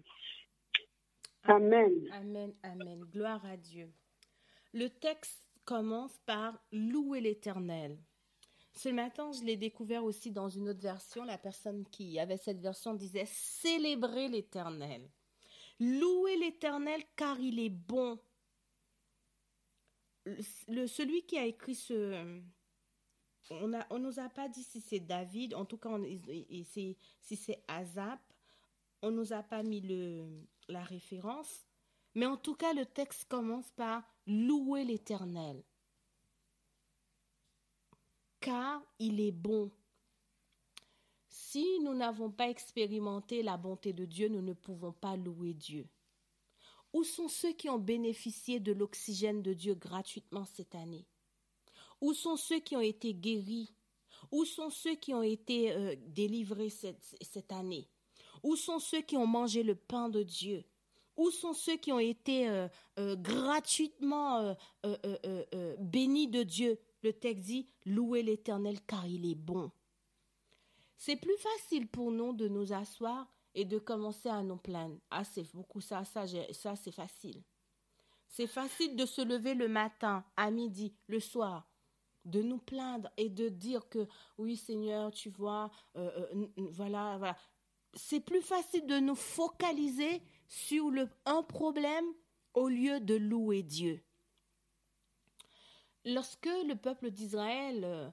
Amen. Amen, amen. Gloire à Dieu. Le texte commence par louer l'Éternel. Ce matin, je l'ai découvert aussi dans une autre version. La personne qui avait cette version disait célébrer l'Éternel. Louer l'Éternel car il est bon. Celui qui a écrit on nous a pas dit si c'est David, en tout cas si c'est Asaph, on nous a pas mis la référence, mais en tout cas le texte commence par louer l'Éternel, car il est bon. Si nous n'avons pas expérimenté la bonté de Dieu, nous ne pouvons pas louer Dieu. Où sont ceux qui ont bénéficié de l'oxygène de Dieu gratuitement cette année? Où sont ceux qui ont été guéris? Où sont ceux qui ont été délivrés cette année? Où sont ceux qui ont mangé le pain de Dieu? Où sont ceux qui ont été gratuitement bénis de Dieu? Le texte dit « Louez l'Éternel car il est bon ». C'est plus facile pour nous de nous asseoir et de commencer à nous plaindre. Ah, c'est beaucoup ça c'est facile. C'est facile de se lever le matin, à midi, le soir, de nous plaindre et de dire que oui Seigneur, tu vois, voilà. C'est plus facile de nous focaliser sur un problème au lieu de louer Dieu. Lorsque le peuple d'Israël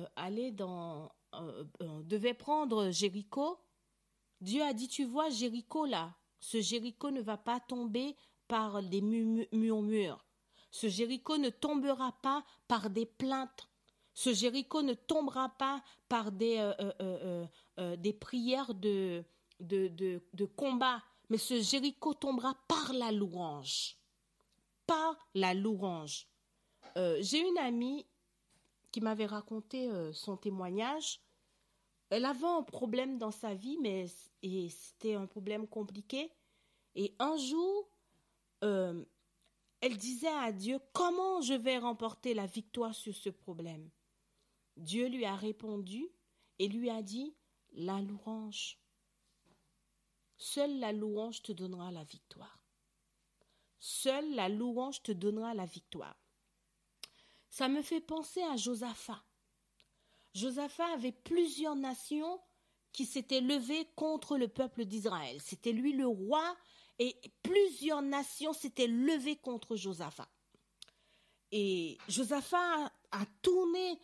devait prendre Jéricho, Dieu a dit, tu vois Jéricho là, ce Jéricho ne va pas tomber par des murmures. Ce Jéricho ne tombera pas par des plaintes. Ce Jéricho ne tombera pas par des prières de combat. Mais ce Jéricho tombera par la louange. Par la louange. J'ai une amie qui m'avait raconté son témoignage. Elle avait un problème dans sa vie, mais c'était un problème compliqué. Et un jour, elle disait à Dieu, comment je vais remporter la victoire sur ce problème? Dieu lui a répondu et lui a dit, la louange. Seule la louange te donnera la victoire. Seule la louange te donnera la victoire. Ça me fait penser à Josaphat. Josaphat avait plusieurs nations qui s'étaient levées contre le peuple d'Israël. C'était lui le roi et plusieurs nations s'étaient levées contre Josaphat. Et Josaphat a tourné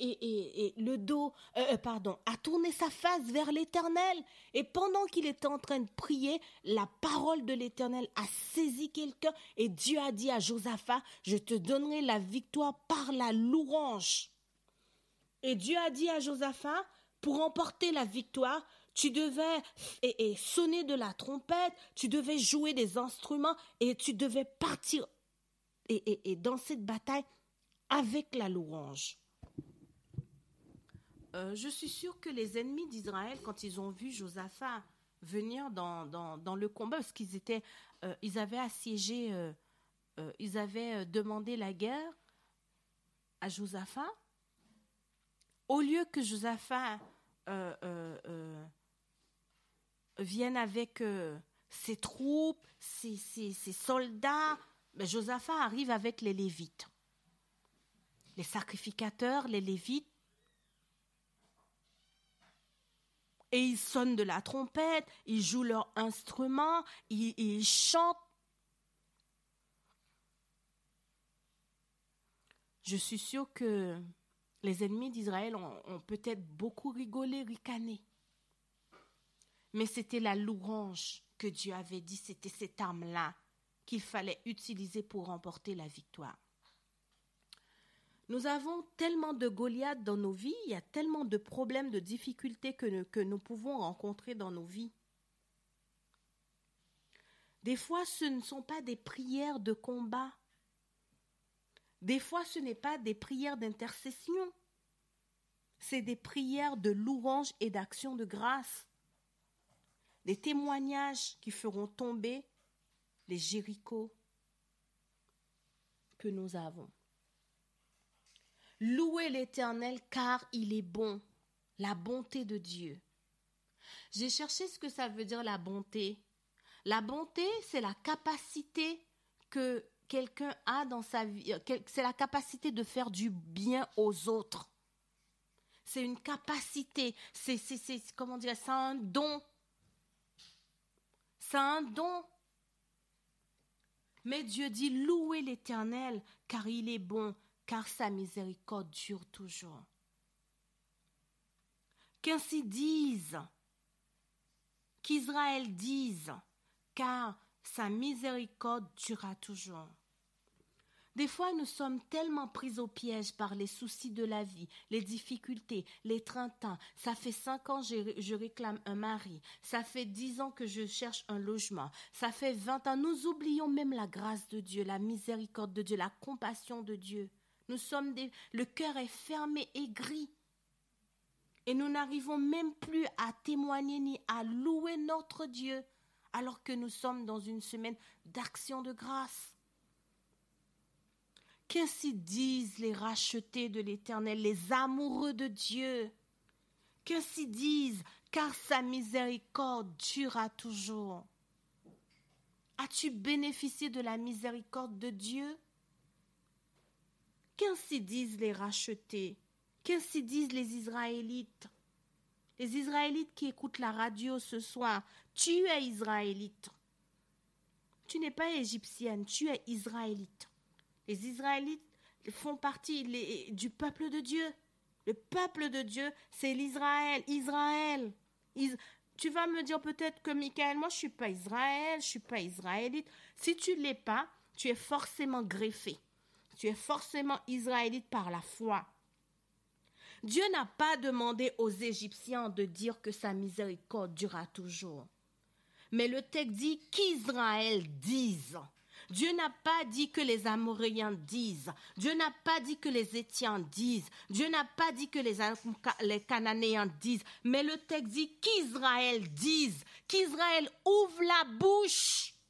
a tourné sa face vers l'Éternel. Et pendant qu'il était en train de prier, la parole de l'Éternel a saisi quelqu'un et Dieu a dit à Josaphat, je te donnerai la victoire par la louange. Et Dieu a dit à Josaphat, pour remporter la victoire, tu devais sonner de la trompette, tu devais jouer des instruments et tu devais partir et dans cette bataille avec la louange. Je suis sûre que les ennemis d'Israël, quand ils ont vu Josaphat venir dans le combat, parce ils avaient assiégé, ils avaient demandé la guerre à Josaphat, au lieu que Josaphat vienne avec ses troupes, ses soldats, mais Josaphat arrive avec les Lévites. Les sacrificateurs, les Lévites. Et ils sonnent de la trompette, ils jouent leurs instruments, ils chantent. Je suis sûre que les ennemis d'Israël ont peut-être beaucoup rigolé, ricané. Mais c'était la louange que Dieu avait dit, c'était cette arme-là qu'il fallait utiliser pour remporter la victoire. Nous avons tellement de Goliaths dans nos vies, il y a tellement de problèmes, de difficultés que nous pouvons rencontrer dans nos vies. Des fois, ce ne sont pas des prières de combat. Des fois, ce n'est pas des prières d'intercession. C'est des prières de louange et d'action de grâce. Des témoignages qui feront tomber les Jérichos que nous avons. Louez l'Éternel car il est bon, la bonté de Dieu. J'ai cherché ce que ça veut dire la bonté. La bonté, c'est la capacité que quelqu'un a dans sa vie, c'est la capacité de faire du bien aux autres. C'est une capacité, c'est un don. C'est un don. Mais Dieu dit, louez l'Éternel, car il est bon, car sa miséricorde dure toujours. Qu'Israël dise, car sa miséricorde durera toujours. Des fois, nous sommes tellement pris au piège par les soucis de la vie, les difficultés, les train-train. Ça fait 5 ans que je réclame un mari. Ça fait 10 ans que je cherche un logement. Ça fait 20 ans. Nous oublions même la grâce de Dieu, la miséricorde de Dieu, la compassion de Dieu. Le cœur est fermé, aigri. Et nous n'arrivons même plus à témoigner ni à louer notre Dieu, alors que nous sommes dans une semaine d'action de grâce. Qu'ainsi disent les rachetés de l'Éternel, les amoureux de Dieu. Qu'ainsi disent, car sa miséricorde durera toujours. As-tu bénéficié de la miséricorde de Dieu? Qu'ainsi disent les rachetés? Qu'ainsi disent les Israélites? Les Israélites qui écoutent la radio ce soir, tu es Israélite. Tu n'es pas égyptienne, tu es Israélite. Les Israélites font partie du peuple de Dieu. Le peuple de Dieu, c'est l'Israël. Israël. Tu vas me dire peut-être que, Michael, moi, je ne suis pas Israël, je ne suis pas israélite. Si tu ne l'es pas, tu es forcément greffé. Tu es forcément israélite par la foi. Dieu n'a pas demandé aux Égyptiens de dire que sa miséricorde durera toujours. Mais le texte dit qu'Israël dise. Dieu n'a pas dit que les Amoréens disent. Dieu n'a pas dit que les Hétiens disent. Dieu n'a pas dit que les Cananéens disent. Mais le texte dit qu'Israël dise. Qu'Israël ouvre la bouche.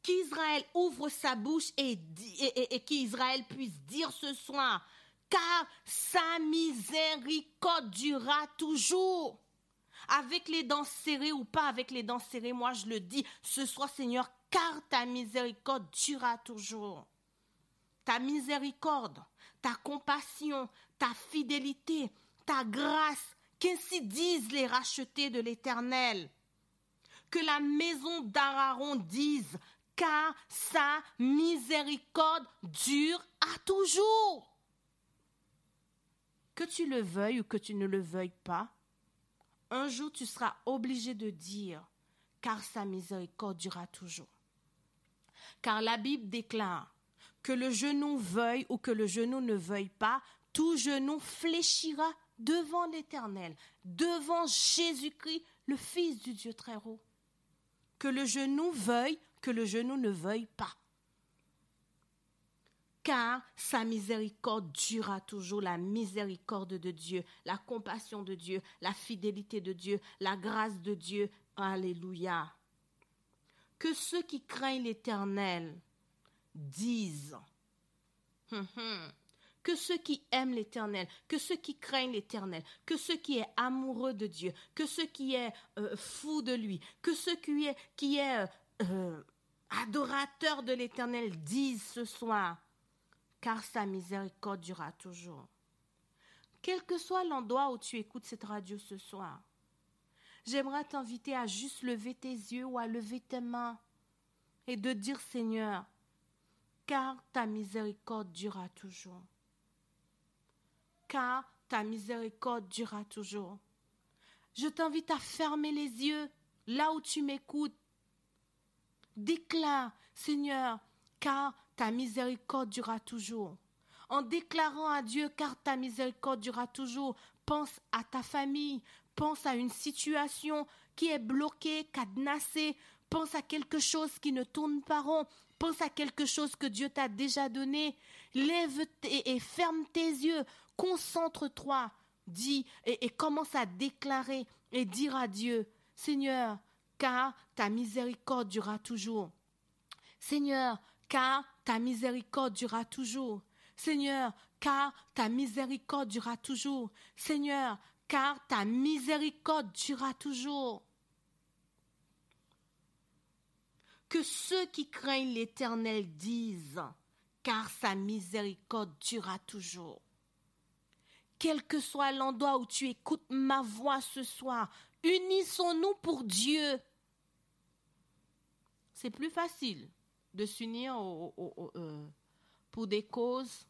Qu'Israël ouvre sa bouche et qu'Israël puisse dire ce soir, car sa miséricorde durera toujours. Avec les dents serrées ou pas avec les dents serrées, moi je le dis ce soir, Seigneur, car ta miséricorde durera toujours. Ta miséricorde, ta compassion, ta fidélité, ta grâce, qu'ainsi disent les rachetés de l'Éternel. Que la maison d'Aaron dise, car sa miséricorde dure à toujours. Que tu le veuilles ou que tu ne le veuilles pas, un jour tu seras obligé de dire, car sa miséricorde durera toujours. Car la Bible déclare que le genou veuille ou que le genou ne veuille pas, tout genou fléchira devant l'Éternel, devant Jésus-Christ, le Fils du Dieu très haut. Que le genou veuille, que le genou ne veuille pas. Car sa miséricorde durera toujours, la miséricorde de Dieu, la compassion de Dieu, la fidélité de Dieu, la grâce de Dieu. Alléluia. Que ceux qui craignent l'Éternel disent, que ceux qui aiment l'Éternel, que ceux qui craignent l'Éternel, que ceux qui sont amoureux de Dieu, que ceux qui sont fous de lui, que ceux qui sont adorateurs de l'Éternel disent ce soir, car sa miséricorde durera toujours. Quel que soit l'endroit où tu écoutes cette radio ce soir, j'aimerais t'inviter à juste lever tes yeux ou à lever tes mains et de dire, Seigneur, car ta miséricorde durera toujours. Car ta miséricorde durera toujours. Je t'invite à fermer les yeux là où tu m'écoutes. Déclare, Seigneur, car ta miséricorde durera toujours. En déclarant à Dieu, car ta miséricorde durera toujours, pense à ta famille, pense à une situation qui est bloquée, cadenassée, pense à quelque chose qui ne tourne pas rond, pense à quelque chose que Dieu t'a déjà donné. Lève et ferme tes yeux, concentre-toi, dis et commence à déclarer et dire à Dieu, Seigneur, car ta miséricorde durera toujours. Seigneur, car ta miséricorde durera toujours. Seigneur, car ta miséricorde durera toujours. Seigneur, car ta miséricorde durera toujours. Que ceux qui craignent l'Éternel disent, car sa miséricorde durera toujours. Quel que soit l'endroit où tu écoutes ma voix ce soir, unissons-nous pour Dieu. C'est plus facile de s'unir pour des causes,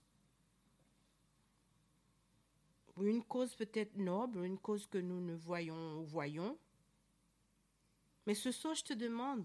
une cause peut-être noble, une cause que nous ne voyons. Mais ce soir, je te demande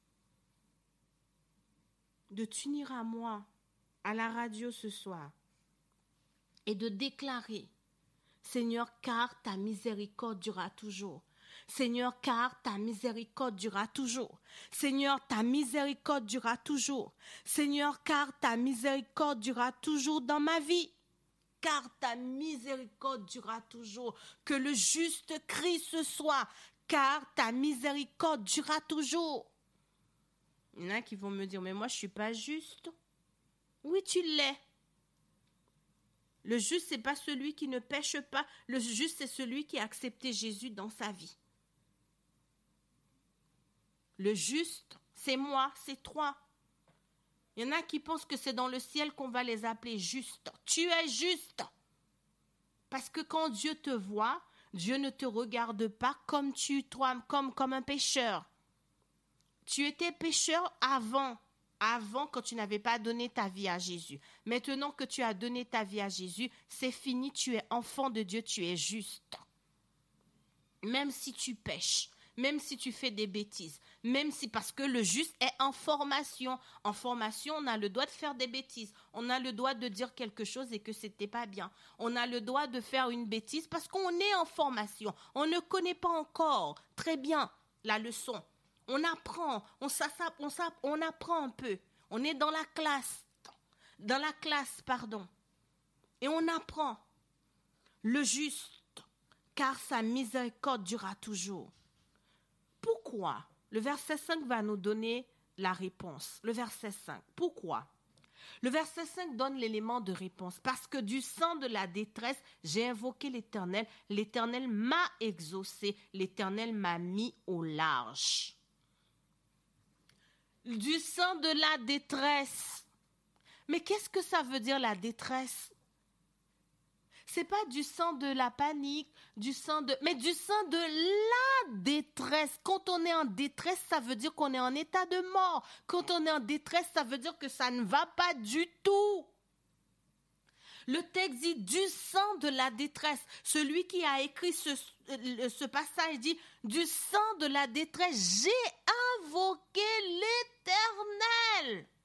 de t'unir à moi, à la radio ce soir, et de déclarer, Seigneur, car ta miséricorde durera toujours. Seigneur, car ta miséricorde durera toujours. Seigneur, ta miséricorde durera toujours. Seigneur, car ta miséricorde durera toujours dans ma vie. Car ta miséricorde durera toujours. Que le juste crie ce soir, car ta miséricorde durera toujours. Il y en a qui vont me dire, mais moi je ne suis pas juste. Oui, tu l'es. Le juste, ce n'est pas celui qui ne pêche pas. Le juste, c'est celui qui a accepté Jésus dans sa vie. Le juste, c'est moi, c'est toi. Il y en a qui pensent que c'est dans le ciel qu'on va les appeler justes. Tu es juste. Parce que quand Dieu te voit, Dieu ne te regarde pas comme comme un pécheur. Tu étais pécheur avant quand tu n'avais pas donné ta vie à Jésus. Maintenant que tu as donné ta vie à Jésus, c'est fini, tu es enfant de Dieu, tu es juste. Même si tu pêches, même si tu fais des bêtises, même si, parce que le juste est en formation. En formation, on a le droit de faire des bêtises. On a le droit de dire quelque chose et que c'était pas bien. On a le droit de faire une bêtise parce qu'on est en formation. On ne connaît pas encore très bien la leçon. On apprend, on apprend un peu. On est dans la classe, et on apprend le juste, car sa miséricorde durera toujours. Pourquoi? Le verset 5 va nous donner la réponse. Le verset 5. Pourquoi? Le verset 5 donne l'élément de réponse. Parce que du sang de la détresse, j'ai invoqué l'Éternel. L'Éternel m'a exaucé. L'Éternel m'a mis au large. Du sang de la détresse. Mais qu'est-ce que ça veut dire la détresse? C'est pas du sang de la panique, mais du sang de la détresse. Quand on est en détresse, ça veut dire qu'on est en état de mort. Quand on est en détresse, ça veut dire que ça ne va pas du tout. Le texte dit du sang de la détresse. Celui qui a écrit ce passage dit du sang de la détresse, j'ai invoqué l'Éternel.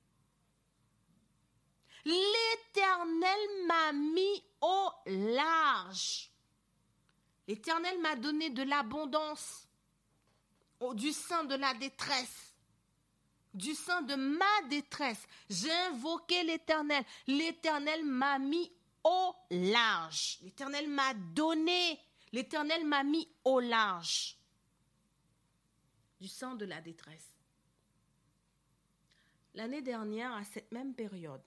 L'Éternel m'a mis au large. L'Éternel m'a donné de l'abondance, du sang de la détresse, du sang de ma détresse. J'ai invoqué l'Éternel. L'Éternel m'a mis au large. L'Éternel m'a donné. L'Éternel m'a mis au large. Du sang de la détresse. L'année dernière, à cette même période,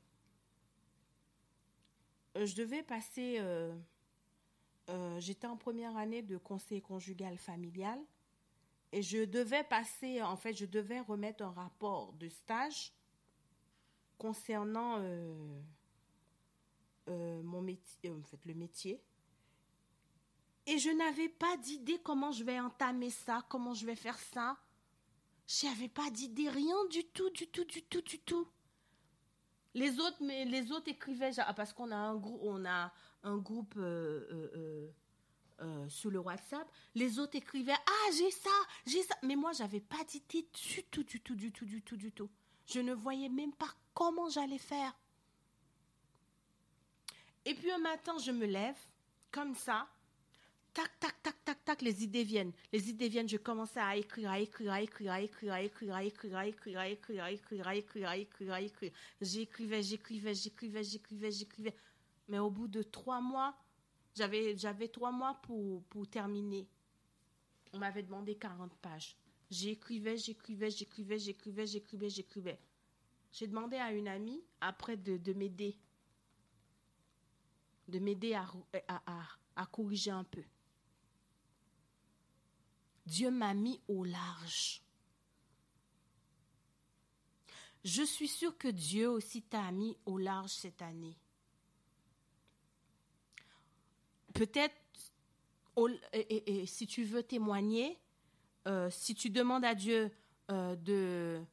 je devais passer, j'étais en première année de conseil conjugal familial et je devais remettre un rapport de stage concernant mon métier, le métier. Et je n'avais pas d'idée comment je vais entamer ça, comment je vais faire ça. Je n'avais pas d'idée, rien du tout. Les autres écrivaient, parce qu'on a un groupe sur le WhatsApp. Les autres écrivaient, j'ai ça. Mais moi, j'avais pas d'idée du tout. Je ne voyais même pas comment j'allais faire. Et puis un matin, je me lève, comme ça. Tac, les idées viennent. Je commençais à écrire. J'écrivais. Mais au bout de 3 mois, j'avais 3 mois pour terminer. On m'avait demandé 40 pages. J'écrivais. J'ai demandé à une amie, après, de m'aider. De m'aider à corriger un peu. Dieu m'a mis au large. Je suis sûre que Dieu aussi t'a mis au large cette année. Peut-être, et si tu veux témoigner, si tu demandes à Dieu de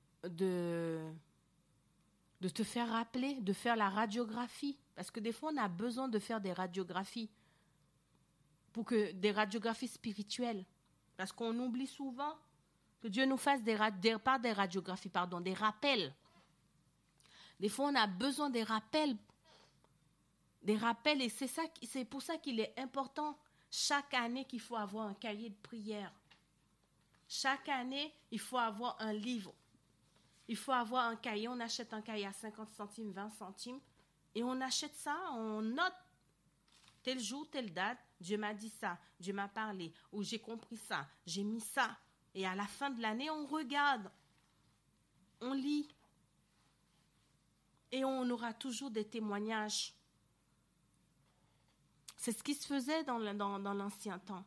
te faire rappeler, de faire la radiographie, parce que des fois on a besoin de faire des radiographies, des radiographies spirituelles. Parce qu'on oublie souvent que Dieu nous fasse des rappels. Des fois, on a besoin des rappels. Et c'est pour ça qu'il est important chaque année qu'il faut avoir un cahier de prière. Chaque année, il faut avoir un livre. Il faut avoir un cahier. On achète un cahier à 50 centimes, 20 centimes. Et on achète ça, on note. Tel jour, telle date, Dieu m'a dit ça, Dieu m'a parlé, ou j'ai compris ça, j'ai mis ça. Et à la fin de l'année, on regarde, on lit. Et on aura toujours des témoignages. C'est ce qui se faisait dans l'ancien temps.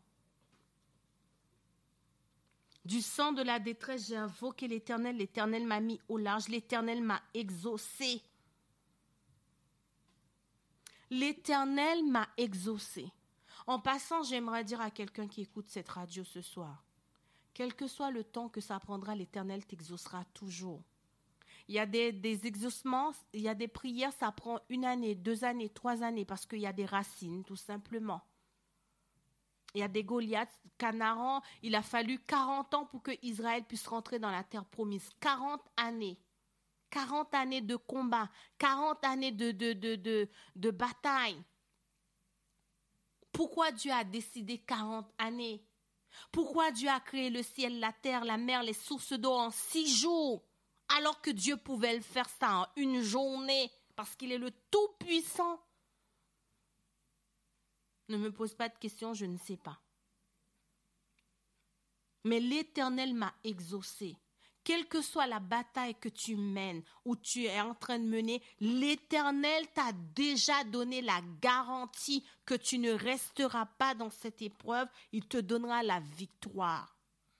Du sang de la détresse, j'ai invoqué l'Éternel. L'Éternel m'a mis au large. L'Éternel m'a exaucé. L'Éternel m'a exaucé. En passant, j'aimerais dire à quelqu'un qui écoute cette radio ce soir, quel que soit le temps que ça prendra, l'Éternel t'exaucera toujours. Il y a des exaucements, il y a des prières, ça prend 1 année, 2 années, 3 années, parce qu'il y a des racines, tout simplement. Il y a des Goliaths, Canaan, il a fallu 40 ans pour que Israël puisse rentrer dans la terre promise. 40 années. 40 années de combat, 40 années de bataille. Pourquoi Dieu a décidé 40 années? Pourquoi Dieu a créé le ciel, la terre, la mer, les sources d'eau en 6 jours, alors que Dieu pouvait le faire ça en 1 journée, parce qu'il est le Tout-Puissant? Ne me pose pas de questions, je ne sais pas. Mais l'Éternel m'a exaucé. quelle que soit la bataille que tu mènes ou tu es en train de mener, l'Éternel t'a déjà donné la garantie que tu ne resteras pas dans cette épreuve, il te donnera la victoire.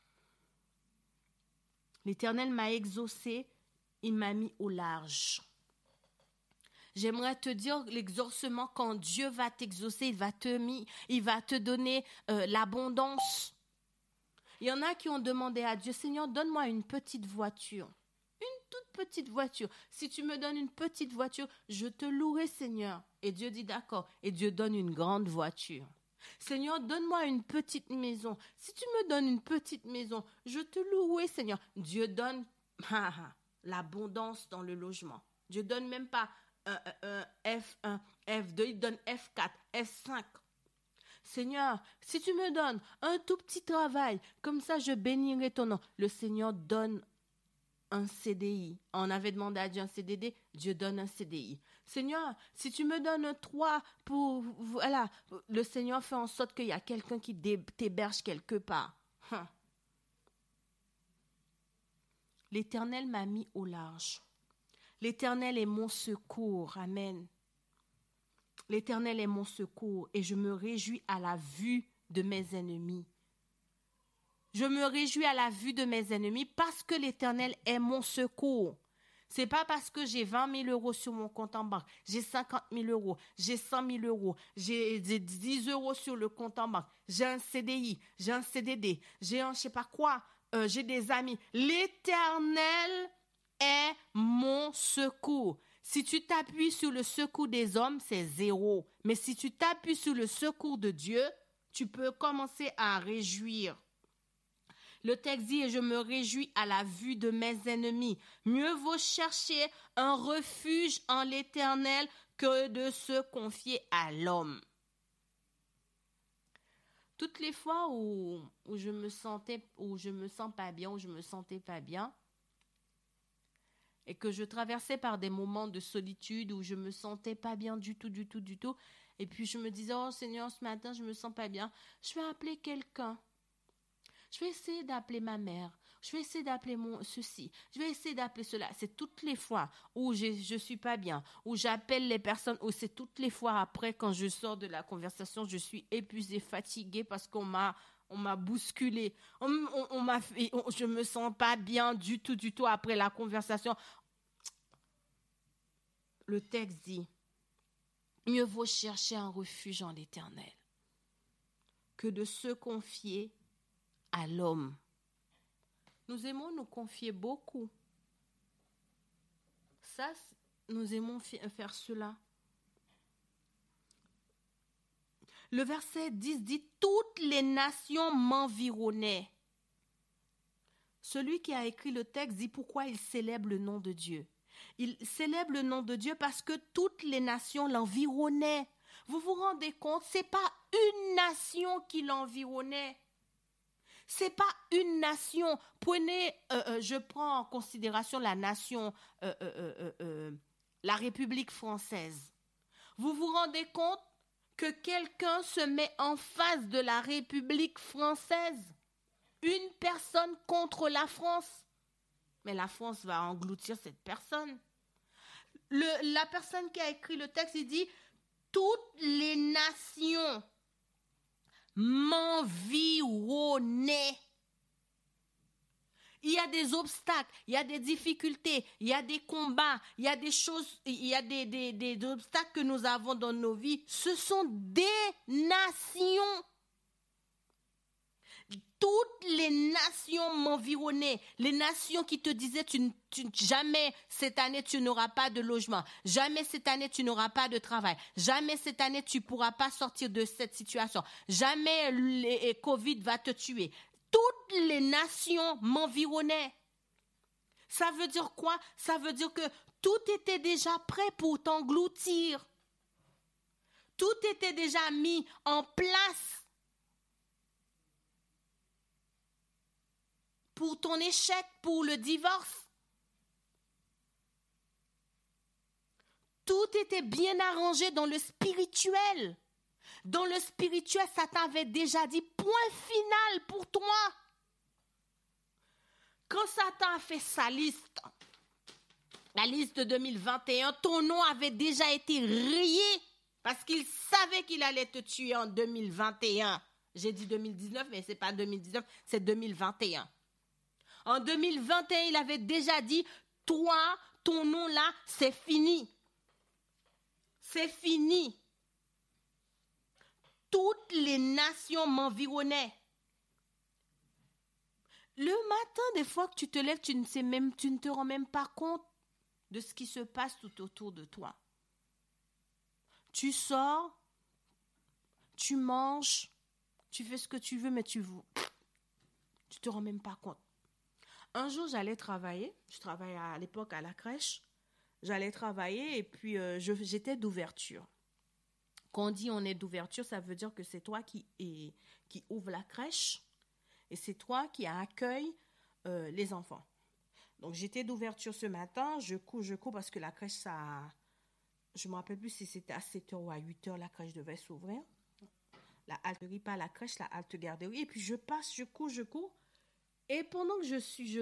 L'Éternel m'a exaucé, il m'a mis au large. J'aimerais te dire l'exaucement, quand Dieu va t'exaucer, il va te donner l'abondance. Il y en a qui ont demandé à Dieu, Seigneur, donne-moi une petite voiture. Une toute petite voiture. Si tu me donnes une petite voiture, je te louerai, Seigneur. Et Dieu dit d'accord. Et Dieu donne une grande voiture. Seigneur, donne-moi une petite maison. Si tu me donnes une petite maison, je te louerai, Seigneur. Dieu donne l'abondance dans le logement. Dieu donne même pas F1, F2, il donne F4, F5. Seigneur, si tu me donnes un tout petit travail, comme ça je bénirai ton nom. Le Seigneur donne un CDI. On avait demandé à Dieu un CDD, Dieu donne un CDI. Seigneur, si tu me donnes un toit pour... Voilà, le Seigneur fait en sorte qu'il y a quelqu'un qui t'héberge quelque part. L'Éternel m'a mis au large. L'Éternel est mon secours. Amen. L'Éternel est mon secours et je me réjouis à la vue de mes ennemis. Je me réjouis à la vue de mes ennemis parce que l'Éternel est mon secours. C'est pas parce que j'ai 20 000 euros sur mon compte en banque, j'ai 50 000 euros, j'ai 100 000 euros, j'ai 10 euros sur le compte en banque, j'ai un CDI, j'ai un CDD, j'ai un je sais pas quoi, j'ai des amis. L'Éternel est mon secours. Si tu t'appuies sur le secours des hommes, c'est 0. Mais si tu t'appuies sur le secours de Dieu, tu peux commencer à réjouir. Le texte dit, et je me réjouis à la vue de mes ennemis. Mieux vaut chercher un refuge en l'Éternel que de se confier à l'homme. Toutes les fois où je me sens pas bien, où je me sentais pas bien, et que je traversais par des moments de solitude où je me sentais pas bien du tout, et puis je me disais, oh Seigneur, ce matin, je me sens pas bien, je vais appeler quelqu'un. Je vais essayer d'appeler ma mère. Je vais essayer d'appeler ceci. Je vais essayer d'appeler cela. C'est toutes les fois où je suis pas bien, où j'appelle les personnes, où c'est toutes les fois après, quand je sors de la conversation, je suis épuisée, fatiguée parce qu'on m'a bousculée. Je me sens pas bien du tout après la conversation. Le texte dit, mieux vaut chercher un refuge en l'Éternel que de se confier à l'homme. Nous aimons nous confier beaucoup. Ça, nous aimons faire cela. Le verset 10 dit, toutes les nations m'environnaient. Celui qui a écrit le texte dit pourquoi il célèbre le nom de Dieu. Il célèbre le nom de Dieu parce que toutes les nations l'environnaient. Vous vous rendez compte, c'est pas une nation qui l'environnait. C'est pas une nation. Prenez, je prends en considération la nation, la République française. Vous vous rendez compte que quelqu'un se met en face de la République française? Une personne contre la France. Mais la France va engloutir cette personne. La personne qui a écrit le texte, il dit, toutes les nations m'environnaient. Il y a des obstacles, il y a des difficultés, il y a des combats, il y a des choses, il y a des obstacles que nous avons dans nos vies. Ce sont des nations. Toutes les nations m'environnaient. Les nations qui te disaient jamais cette année tu n'auras pas de logement. Jamais cette année tu n'auras pas de travail. Jamais cette année tu pourras pas sortir de cette situation. Jamais le Covid va te tuer. Toutes les nations m'environnaient. Ça veut dire quoi? Ça veut dire que tout était déjà prêt pour t'engloutir. Tout était déjà mis en place pour ton échec, pour le divorce. Tout était bien arrangé dans le spirituel. Dans le spirituel, Satan avait déjà dit point final pour toi. Quand Satan a fait sa liste, la liste de 2021, ton nom avait déjà été rayé parce qu'il savait qu'il allait te tuer en 2021. J'ai dit 2019, mais ce n'est pas 2019, c'est 2021. En 2021, il avait déjà dit, toi, ton nom là, c'est fini. C'est fini. Toutes les nations m'environnaient. Le matin, des fois que tu te lèves, tu ne te rends même pas compte de ce qui se passe tout autour de toi. Tu sors, tu manges, tu fais ce que tu veux, mais tu te rends même pas compte. Un jour, j'allais travailler. Je travaillais à l'époque à la crèche. J'allais travailler et puis j'étais d'ouverture. Quand on dit on est d'ouverture, ça veut dire que c'est toi qui ouvre la crèche et c'est toi qui accueille les enfants. Donc, j'étais d'ouverture ce matin. Je cours parce que la crèche, ça... Je ne me rappelle plus si c'était à 7h ou à 8h, la crèche devait s'ouvrir. La halterie, pas la crèche, la halte garderie. Et puis, je passe, je cours. Et pendant que je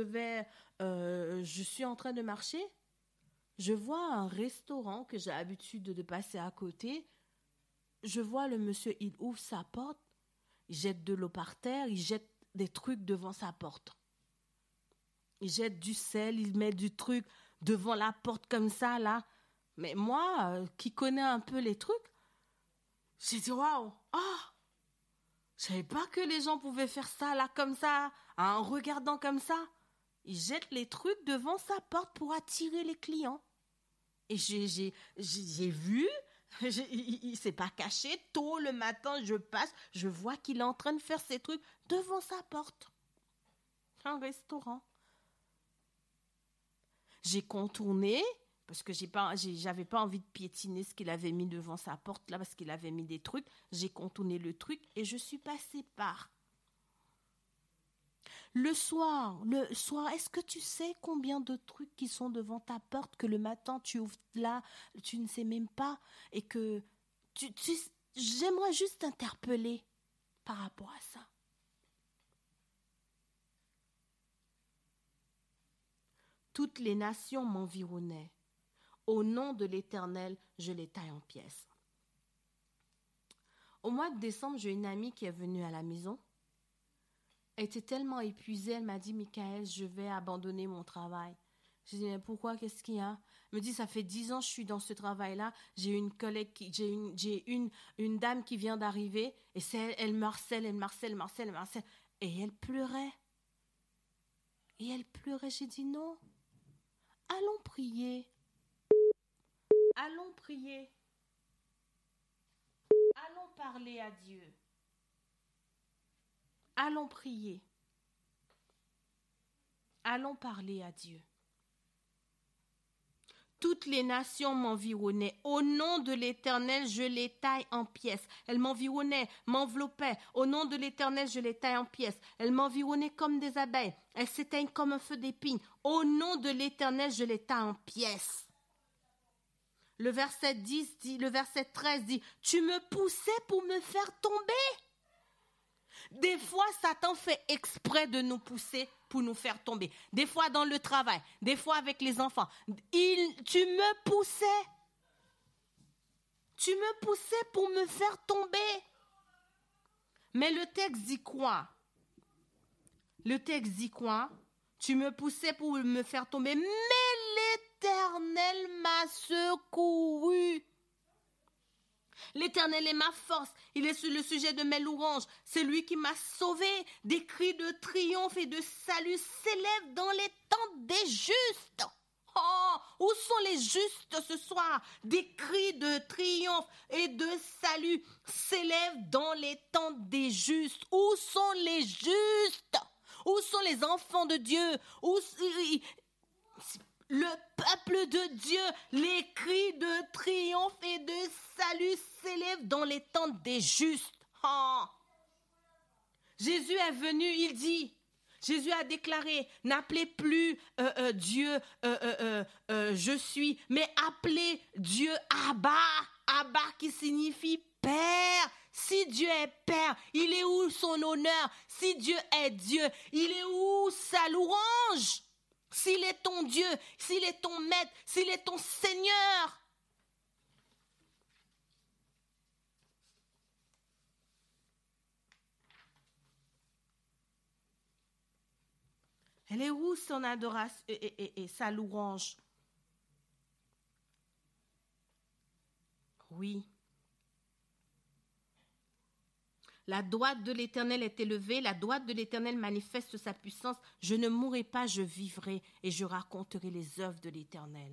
suis en train de marcher, je vois un restaurant que j'ai l'habitude de passer à côté. Je vois le monsieur, il ouvre sa porte, il jette de l'eau par terre, il jette des trucs devant sa porte. Il jette du sel, il met du truc devant la porte comme ça, là. Mais moi, qui connais un peu les trucs, j'ai dit, waouh, je savais pas que les gens pouvaient faire ça, là, comme ça, en regardant comme ça. Il jette les trucs devant sa porte pour attirer les clients. Et j'ai vu, il s'est pas caché, tôt le matin, je passe, je vois qu'il est en train de faire ses trucs devant sa porte. Un restaurant. J'ai contourné, parce que j'avais pas envie de piétiner ce qu'il avait mis devant sa porte, là, parce qu'il avait mis des trucs. J'ai contourné le truc et je suis passée par. Le soir, est-ce que tu sais combien de trucs qui sont devant ta porte que le matin tu ouvres là, tu ne sais même pas et que j'aimerais juste t'interpeller par rapport à ça. Toutes les nations m'environnaient. Au nom de l'Éternel, je les taille en pièces. Au mois de décembre, j'ai une amie qui est venue à la maison. Elle était tellement épuisée, elle m'a dit, Michael, je vais abandonner mon travail. Je dis, mais pourquoi, qu'est-ce qu'il y a? Elle me dit, ça fait 10 ans que je suis dans ce travail-là. J'ai une collègue, j'ai une dame qui vient d'arriver et elle me harcèle. Et elle pleurait. J'ai dit, non. Allons prier. Allons parler à Dieu. Allons prier. Allons parler à Dieu. Toutes les nations m'environnaient. Au nom de l'Éternel, je les taille en pièces. Elles m'environnaient, m'enveloppaient. Au nom de l'Éternel, je les taille en pièces. Elles m'environnaient comme des abeilles. Elles s'éteignent comme un feu d'épine. Au nom de l'Éternel, je les taille en pièces. Le verset 13 dit, tu me poussais pour me faire tomber. Des fois, Satan fait exprès de nous pousser pour nous faire tomber. Des fois dans le travail, des fois avec les enfants. Tu me poussais. Tu me poussais pour me faire tomber. Mais le texte dit quoi? Le texte dit quoi? Tu me poussais pour me faire tomber, mais l'Éternel m'a secouru. L'Éternel est ma force, il est sur le sujet de mes louanges. C'est lui qui m'a sauvé. Des cris de triomphe et de salut s'élèvent dans les tentes des justes. Oh, où sont les justes ce soir? Des cris de triomphe et de salut s'élèvent dans les tentes des justes. Où sont les justes? Où sont les enfants de Dieu? Le peuple de Dieu, les cris de triomphe et de salut s'élèvent dans les tentes des justes. Oh. Jésus est venu, il dit, Jésus a déclaré, n'appelez plus Dieu je suis, mais appelez Dieu Abba, Abba qui signifie Père Si Dieu est Père, il est où son honneur? Si Dieu est Dieu, il est où sa louange? S'il est ton Dieu, s'il est ton maître, s'il est ton Seigneur. Elle est où son adoration et sa louange? Oui. La droite de l'Éternel est élevée, la droite de l'Éternel manifeste sa puissance. Je ne mourrai pas, je vivrai et je raconterai les œuvres de l'Éternel.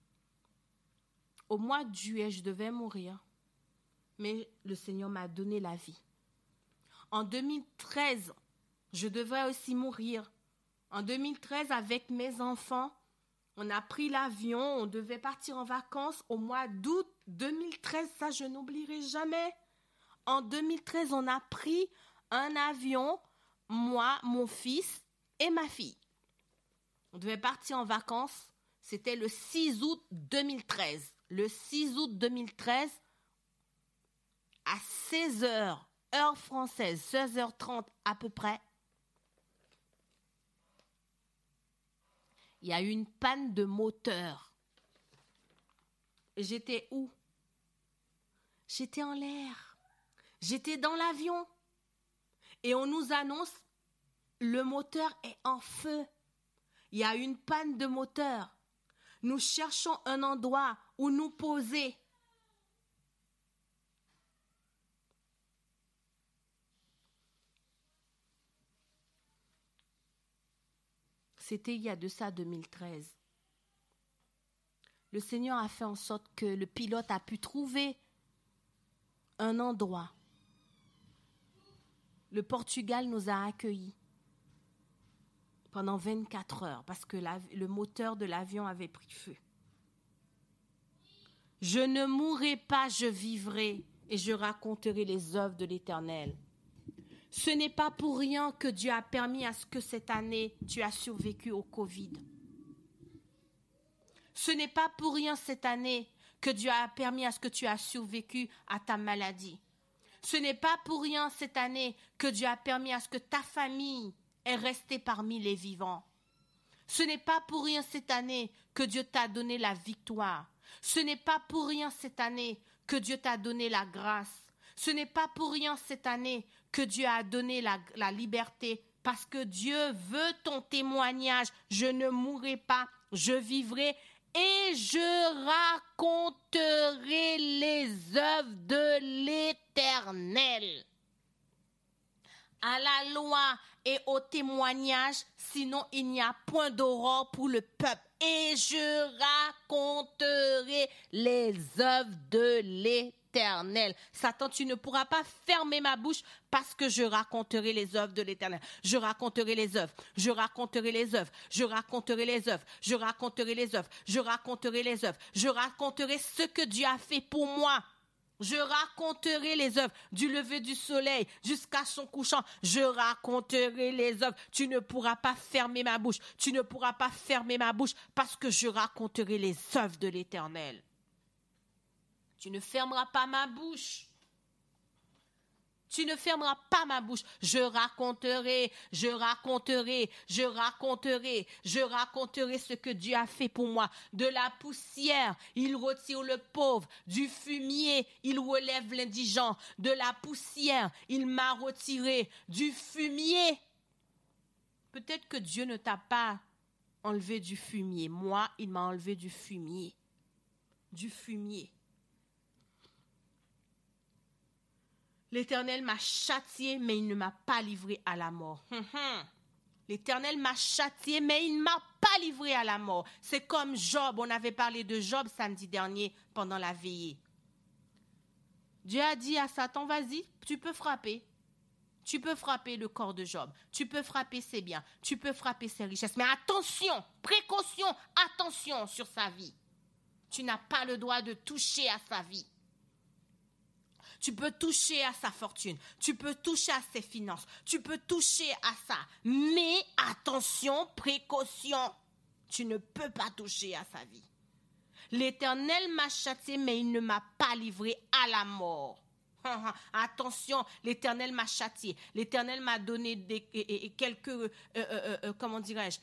Au mois de juillet, je devais mourir, mais le Seigneur m'a donné la vie. En 2013, je devais aussi mourir. En 2013, avec mes enfants, on a pris l'avion, on devait partir en vacances au mois d'août 2013. Ça, je n'oublierai jamais. En 2013, on a pris un avion, moi, mon fils et ma fille. On devait partir en vacances. C'était le 6 août 2013. Le 6 août 2013, à 16h, heure française, 16h30 à peu près, il y a eu une panne de moteur. Et j'étais où? J'étais en l'air. J'étais dans l'avion. Et on nous annonce, le moteur est en feu. Il y a une panne de moteur. Nous cherchons un endroit où nous poser. C'était il y a de ça 2013. Le Seigneur a fait en sorte que le pilote a pu trouver un endroit. Le Portugal nous a accueillis pendant 24 heures parce que le moteur de l'avion avait pris feu. Je ne mourrai pas, je vivrai et je raconterai les œuvres de l'Éternel. Ce n'est pas pour rien que Dieu a permis à ce que cette année, tu as survécu au Covid. Ce n'est pas pour rien cette année que Dieu a permis à ce que tu as survécu à ta maladie. Ce n'est pas pour rien cette année que Dieu a permis à ce que ta famille est restée parmi les vivants. Ce n'est pas pour rien cette année que Dieu t'a donné la victoire. Ce n'est pas pour rien cette année que Dieu t'a donné la grâce. Ce n'est pas pour rien cette année que Dieu a donné la liberté, parce que Dieu veut ton témoignage. Je ne mourrai pas, je vivrai et je raconterai les œuvres de l'Éternel. À la loi et au témoignage, sinon il n'y a point d'aurore pour le peuple. Et je raconterai les œuvres de l'Éternel. Satan, tu ne pourras pas fermer ma bouche parce que je raconterai les œuvres de l'Éternel. Je raconterai les œuvres, je raconterai les œuvres, je raconterai les œuvres, je raconterai les œuvres, je raconterai les œuvres, je raconterai ce que Dieu a fait pour moi. Je raconterai les œuvres du lever du soleil jusqu'à son couchant. Je raconterai les œuvres. Tu ne pourras pas fermer ma bouche. Tu ne pourras pas fermer ma bouche parce que je raconterai les œuvres de l'Éternel. Tu ne fermeras pas ma bouche. Tu ne fermeras pas ma bouche. Je raconterai, je raconterai, je raconterai, je raconterai ce que Dieu a fait pour moi. De la poussière, il retire le pauvre. Du fumier, il relève l'indigent. De la poussière, il m'a retiré. Du fumier. Peut-être que Dieu ne t'a pas enlevé du fumier. Moi, il m'a enlevé du fumier. Du fumier. L'Éternel m'a châtié, mais il ne m'a pas livré à la mort. L'Éternel m'a châtié, mais il ne m'a pas livré à la mort. C'est comme Job. On avait parlé de Job samedi dernier pendant la veillée. Dieu a dit à Satan, vas-y, tu peux frapper. Tu peux frapper le corps de Job. Tu peux frapper ses biens. Tu peux frapper ses richesses. Mais attention, précaution, attention sur sa vie. Tu n'as pas le droit de toucher à sa vie. Tu peux toucher à sa fortune, tu peux toucher à ses finances, tu peux toucher à ça. Mais attention, précaution, tu ne peux pas toucher à sa vie. L'Éternel m'a châtié, mais il ne m'a pas livré à la mort. Attention, l'Éternel m'a châtié. L'Éternel m'a donné quelques, comment dirais-je,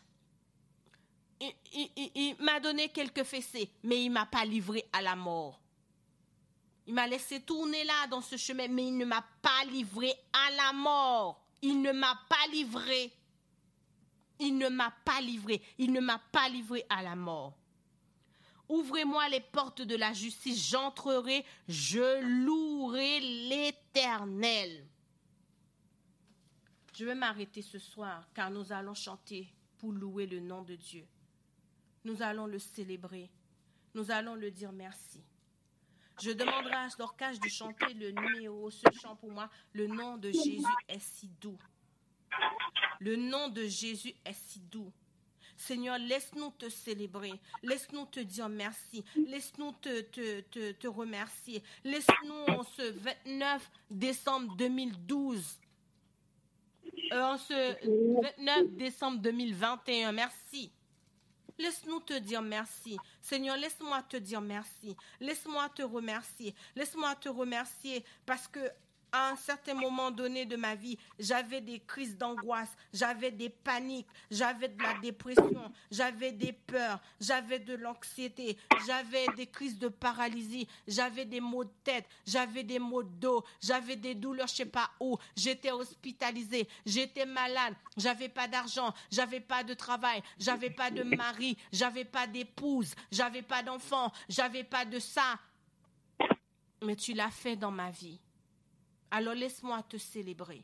il m'a donné quelques fessées, mais il ne m'a pas livré à la mort. Il m'a laissé tourner là dans ce chemin, mais il ne m'a pas livré à la mort. Il ne m'a pas livré. Il ne m'a pas livré. Il ne m'a pas livré à la mort. Ouvrez-moi les portes de la justice, j'entrerai, je louerai l'Éternel. Je vais m'arrêter ce soir, car nous allons chanter pour louer le nom de Dieu. Nous allons le célébrer. Nous allons le dire merci. Je demanderai à Dorcas de chanter le numéro, ce chant pour moi. Le nom de Jésus est si doux. Le nom de Jésus est si doux. Seigneur, laisse-nous te célébrer. Laisse-nous te dire merci. Laisse-nous te remercier. Laisse-nous ce 29 décembre 2012. Ce 29 décembre 2021. Merci. Laisse-nous te dire merci. Seigneur, laisse-moi te dire merci. Laisse-moi te remercier. Laisse-moi te remercier parce que à un certain moment donné de ma vie, j'avais des crises d'angoisse, j'avais des paniques, j'avais de la dépression, j'avais des peurs, j'avais de l'anxiété, j'avais des crises de paralysie, j'avais des maux de tête, j'avais des maux de dos, j'avais des douleurs je sais pas où, j'étais hospitalisée, j'étais malade, j'avais pas d'argent, j'avais pas de travail, j'avais pas de mari, j'avais pas d'épouse, j'avais pas d'enfant, j'avais pas de ça. Mais tu l'as fait dans ma vie. Alors laisse-moi te célébrer.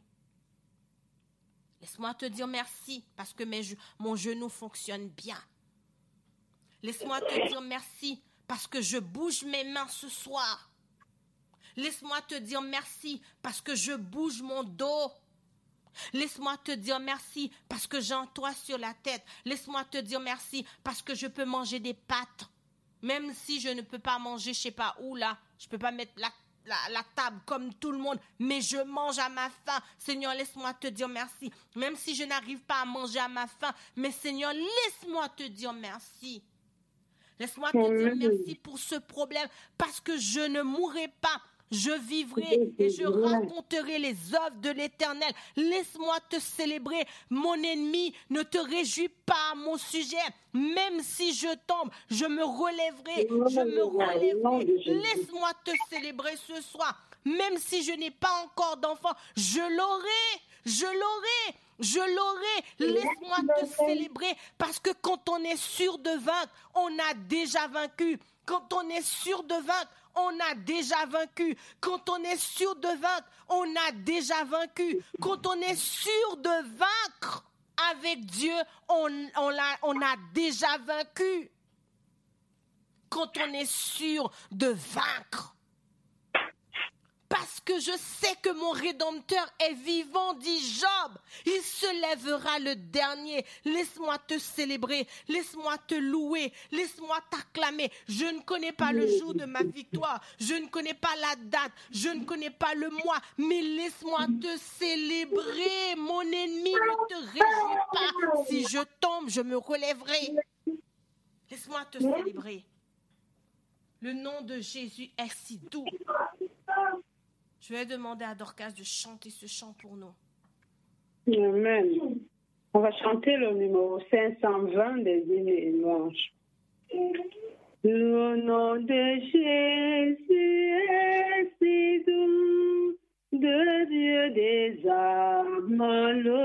Laisse-moi te dire merci parce que mon genou fonctionne bien. Laisse-moi te dire merci parce que je bouge mes mains ce soir. Laisse-moi te dire merci parce que je bouge mon dos. Laisse-moi te dire merci parce que j'ai un toit sur la tête. Laisse-moi te dire merci parce que je peux manger des pâtes. Même si je ne peux pas manger, je ne sais pas où là, je ne peux pas mettre la table comme tout le monde, mais je mange à ma faim. Seigneur, laisse-moi te dire merci. Même si je n'arrive pas à manger à ma faim, mais Seigneur, laisse-moi te dire merci. Laisse-moi te dire merci pour ce problème, parce que je ne mourrai pas. Je vivrai et je raconterai les œuvres de l'Éternel. Laisse-moi te célébrer. Mon ennemi, ne te réjouis pas à mon sujet. Même si je tombe, je me relèverai. Je me relèverai. Laisse-moi te célébrer ce soir. Même si je n'ai pas encore d'enfant, je l'aurai. Je l'aurai. Je l'aurai. Laisse-moi te célébrer, parce que quand on est sûr de vaincre, on a déjà vaincu. Quand on est sûr de vaincre, on a déjà vaincu. Quand on est sûr de vaincre, on a déjà vaincu. Quand on est sûr de vaincre avec Dieu, on a déjà vaincu. Quand on est sûr de vaincre. Parce que je sais que mon Rédempteur est vivant, dit Job. Il se lèvera le dernier. Laisse-moi te célébrer. Laisse-moi te louer. Laisse-moi t'acclamer. Je ne connais pas le jour de ma victoire. Je ne connais pas la date. Je ne connais pas le mois. Mais laisse-moi te célébrer. Mon ennemi, ne te réjouis pas. Si je tombe, je me relèverai. Laisse-moi te célébrer. Le nom de Jésus est si doux. Je vais demander à Dorcas de chanter ce chant pour nous. Amen. On va chanter le numéro 520 des hymnes et louanges. Le nom de Jésus est si doux, de Dieu des âmes, le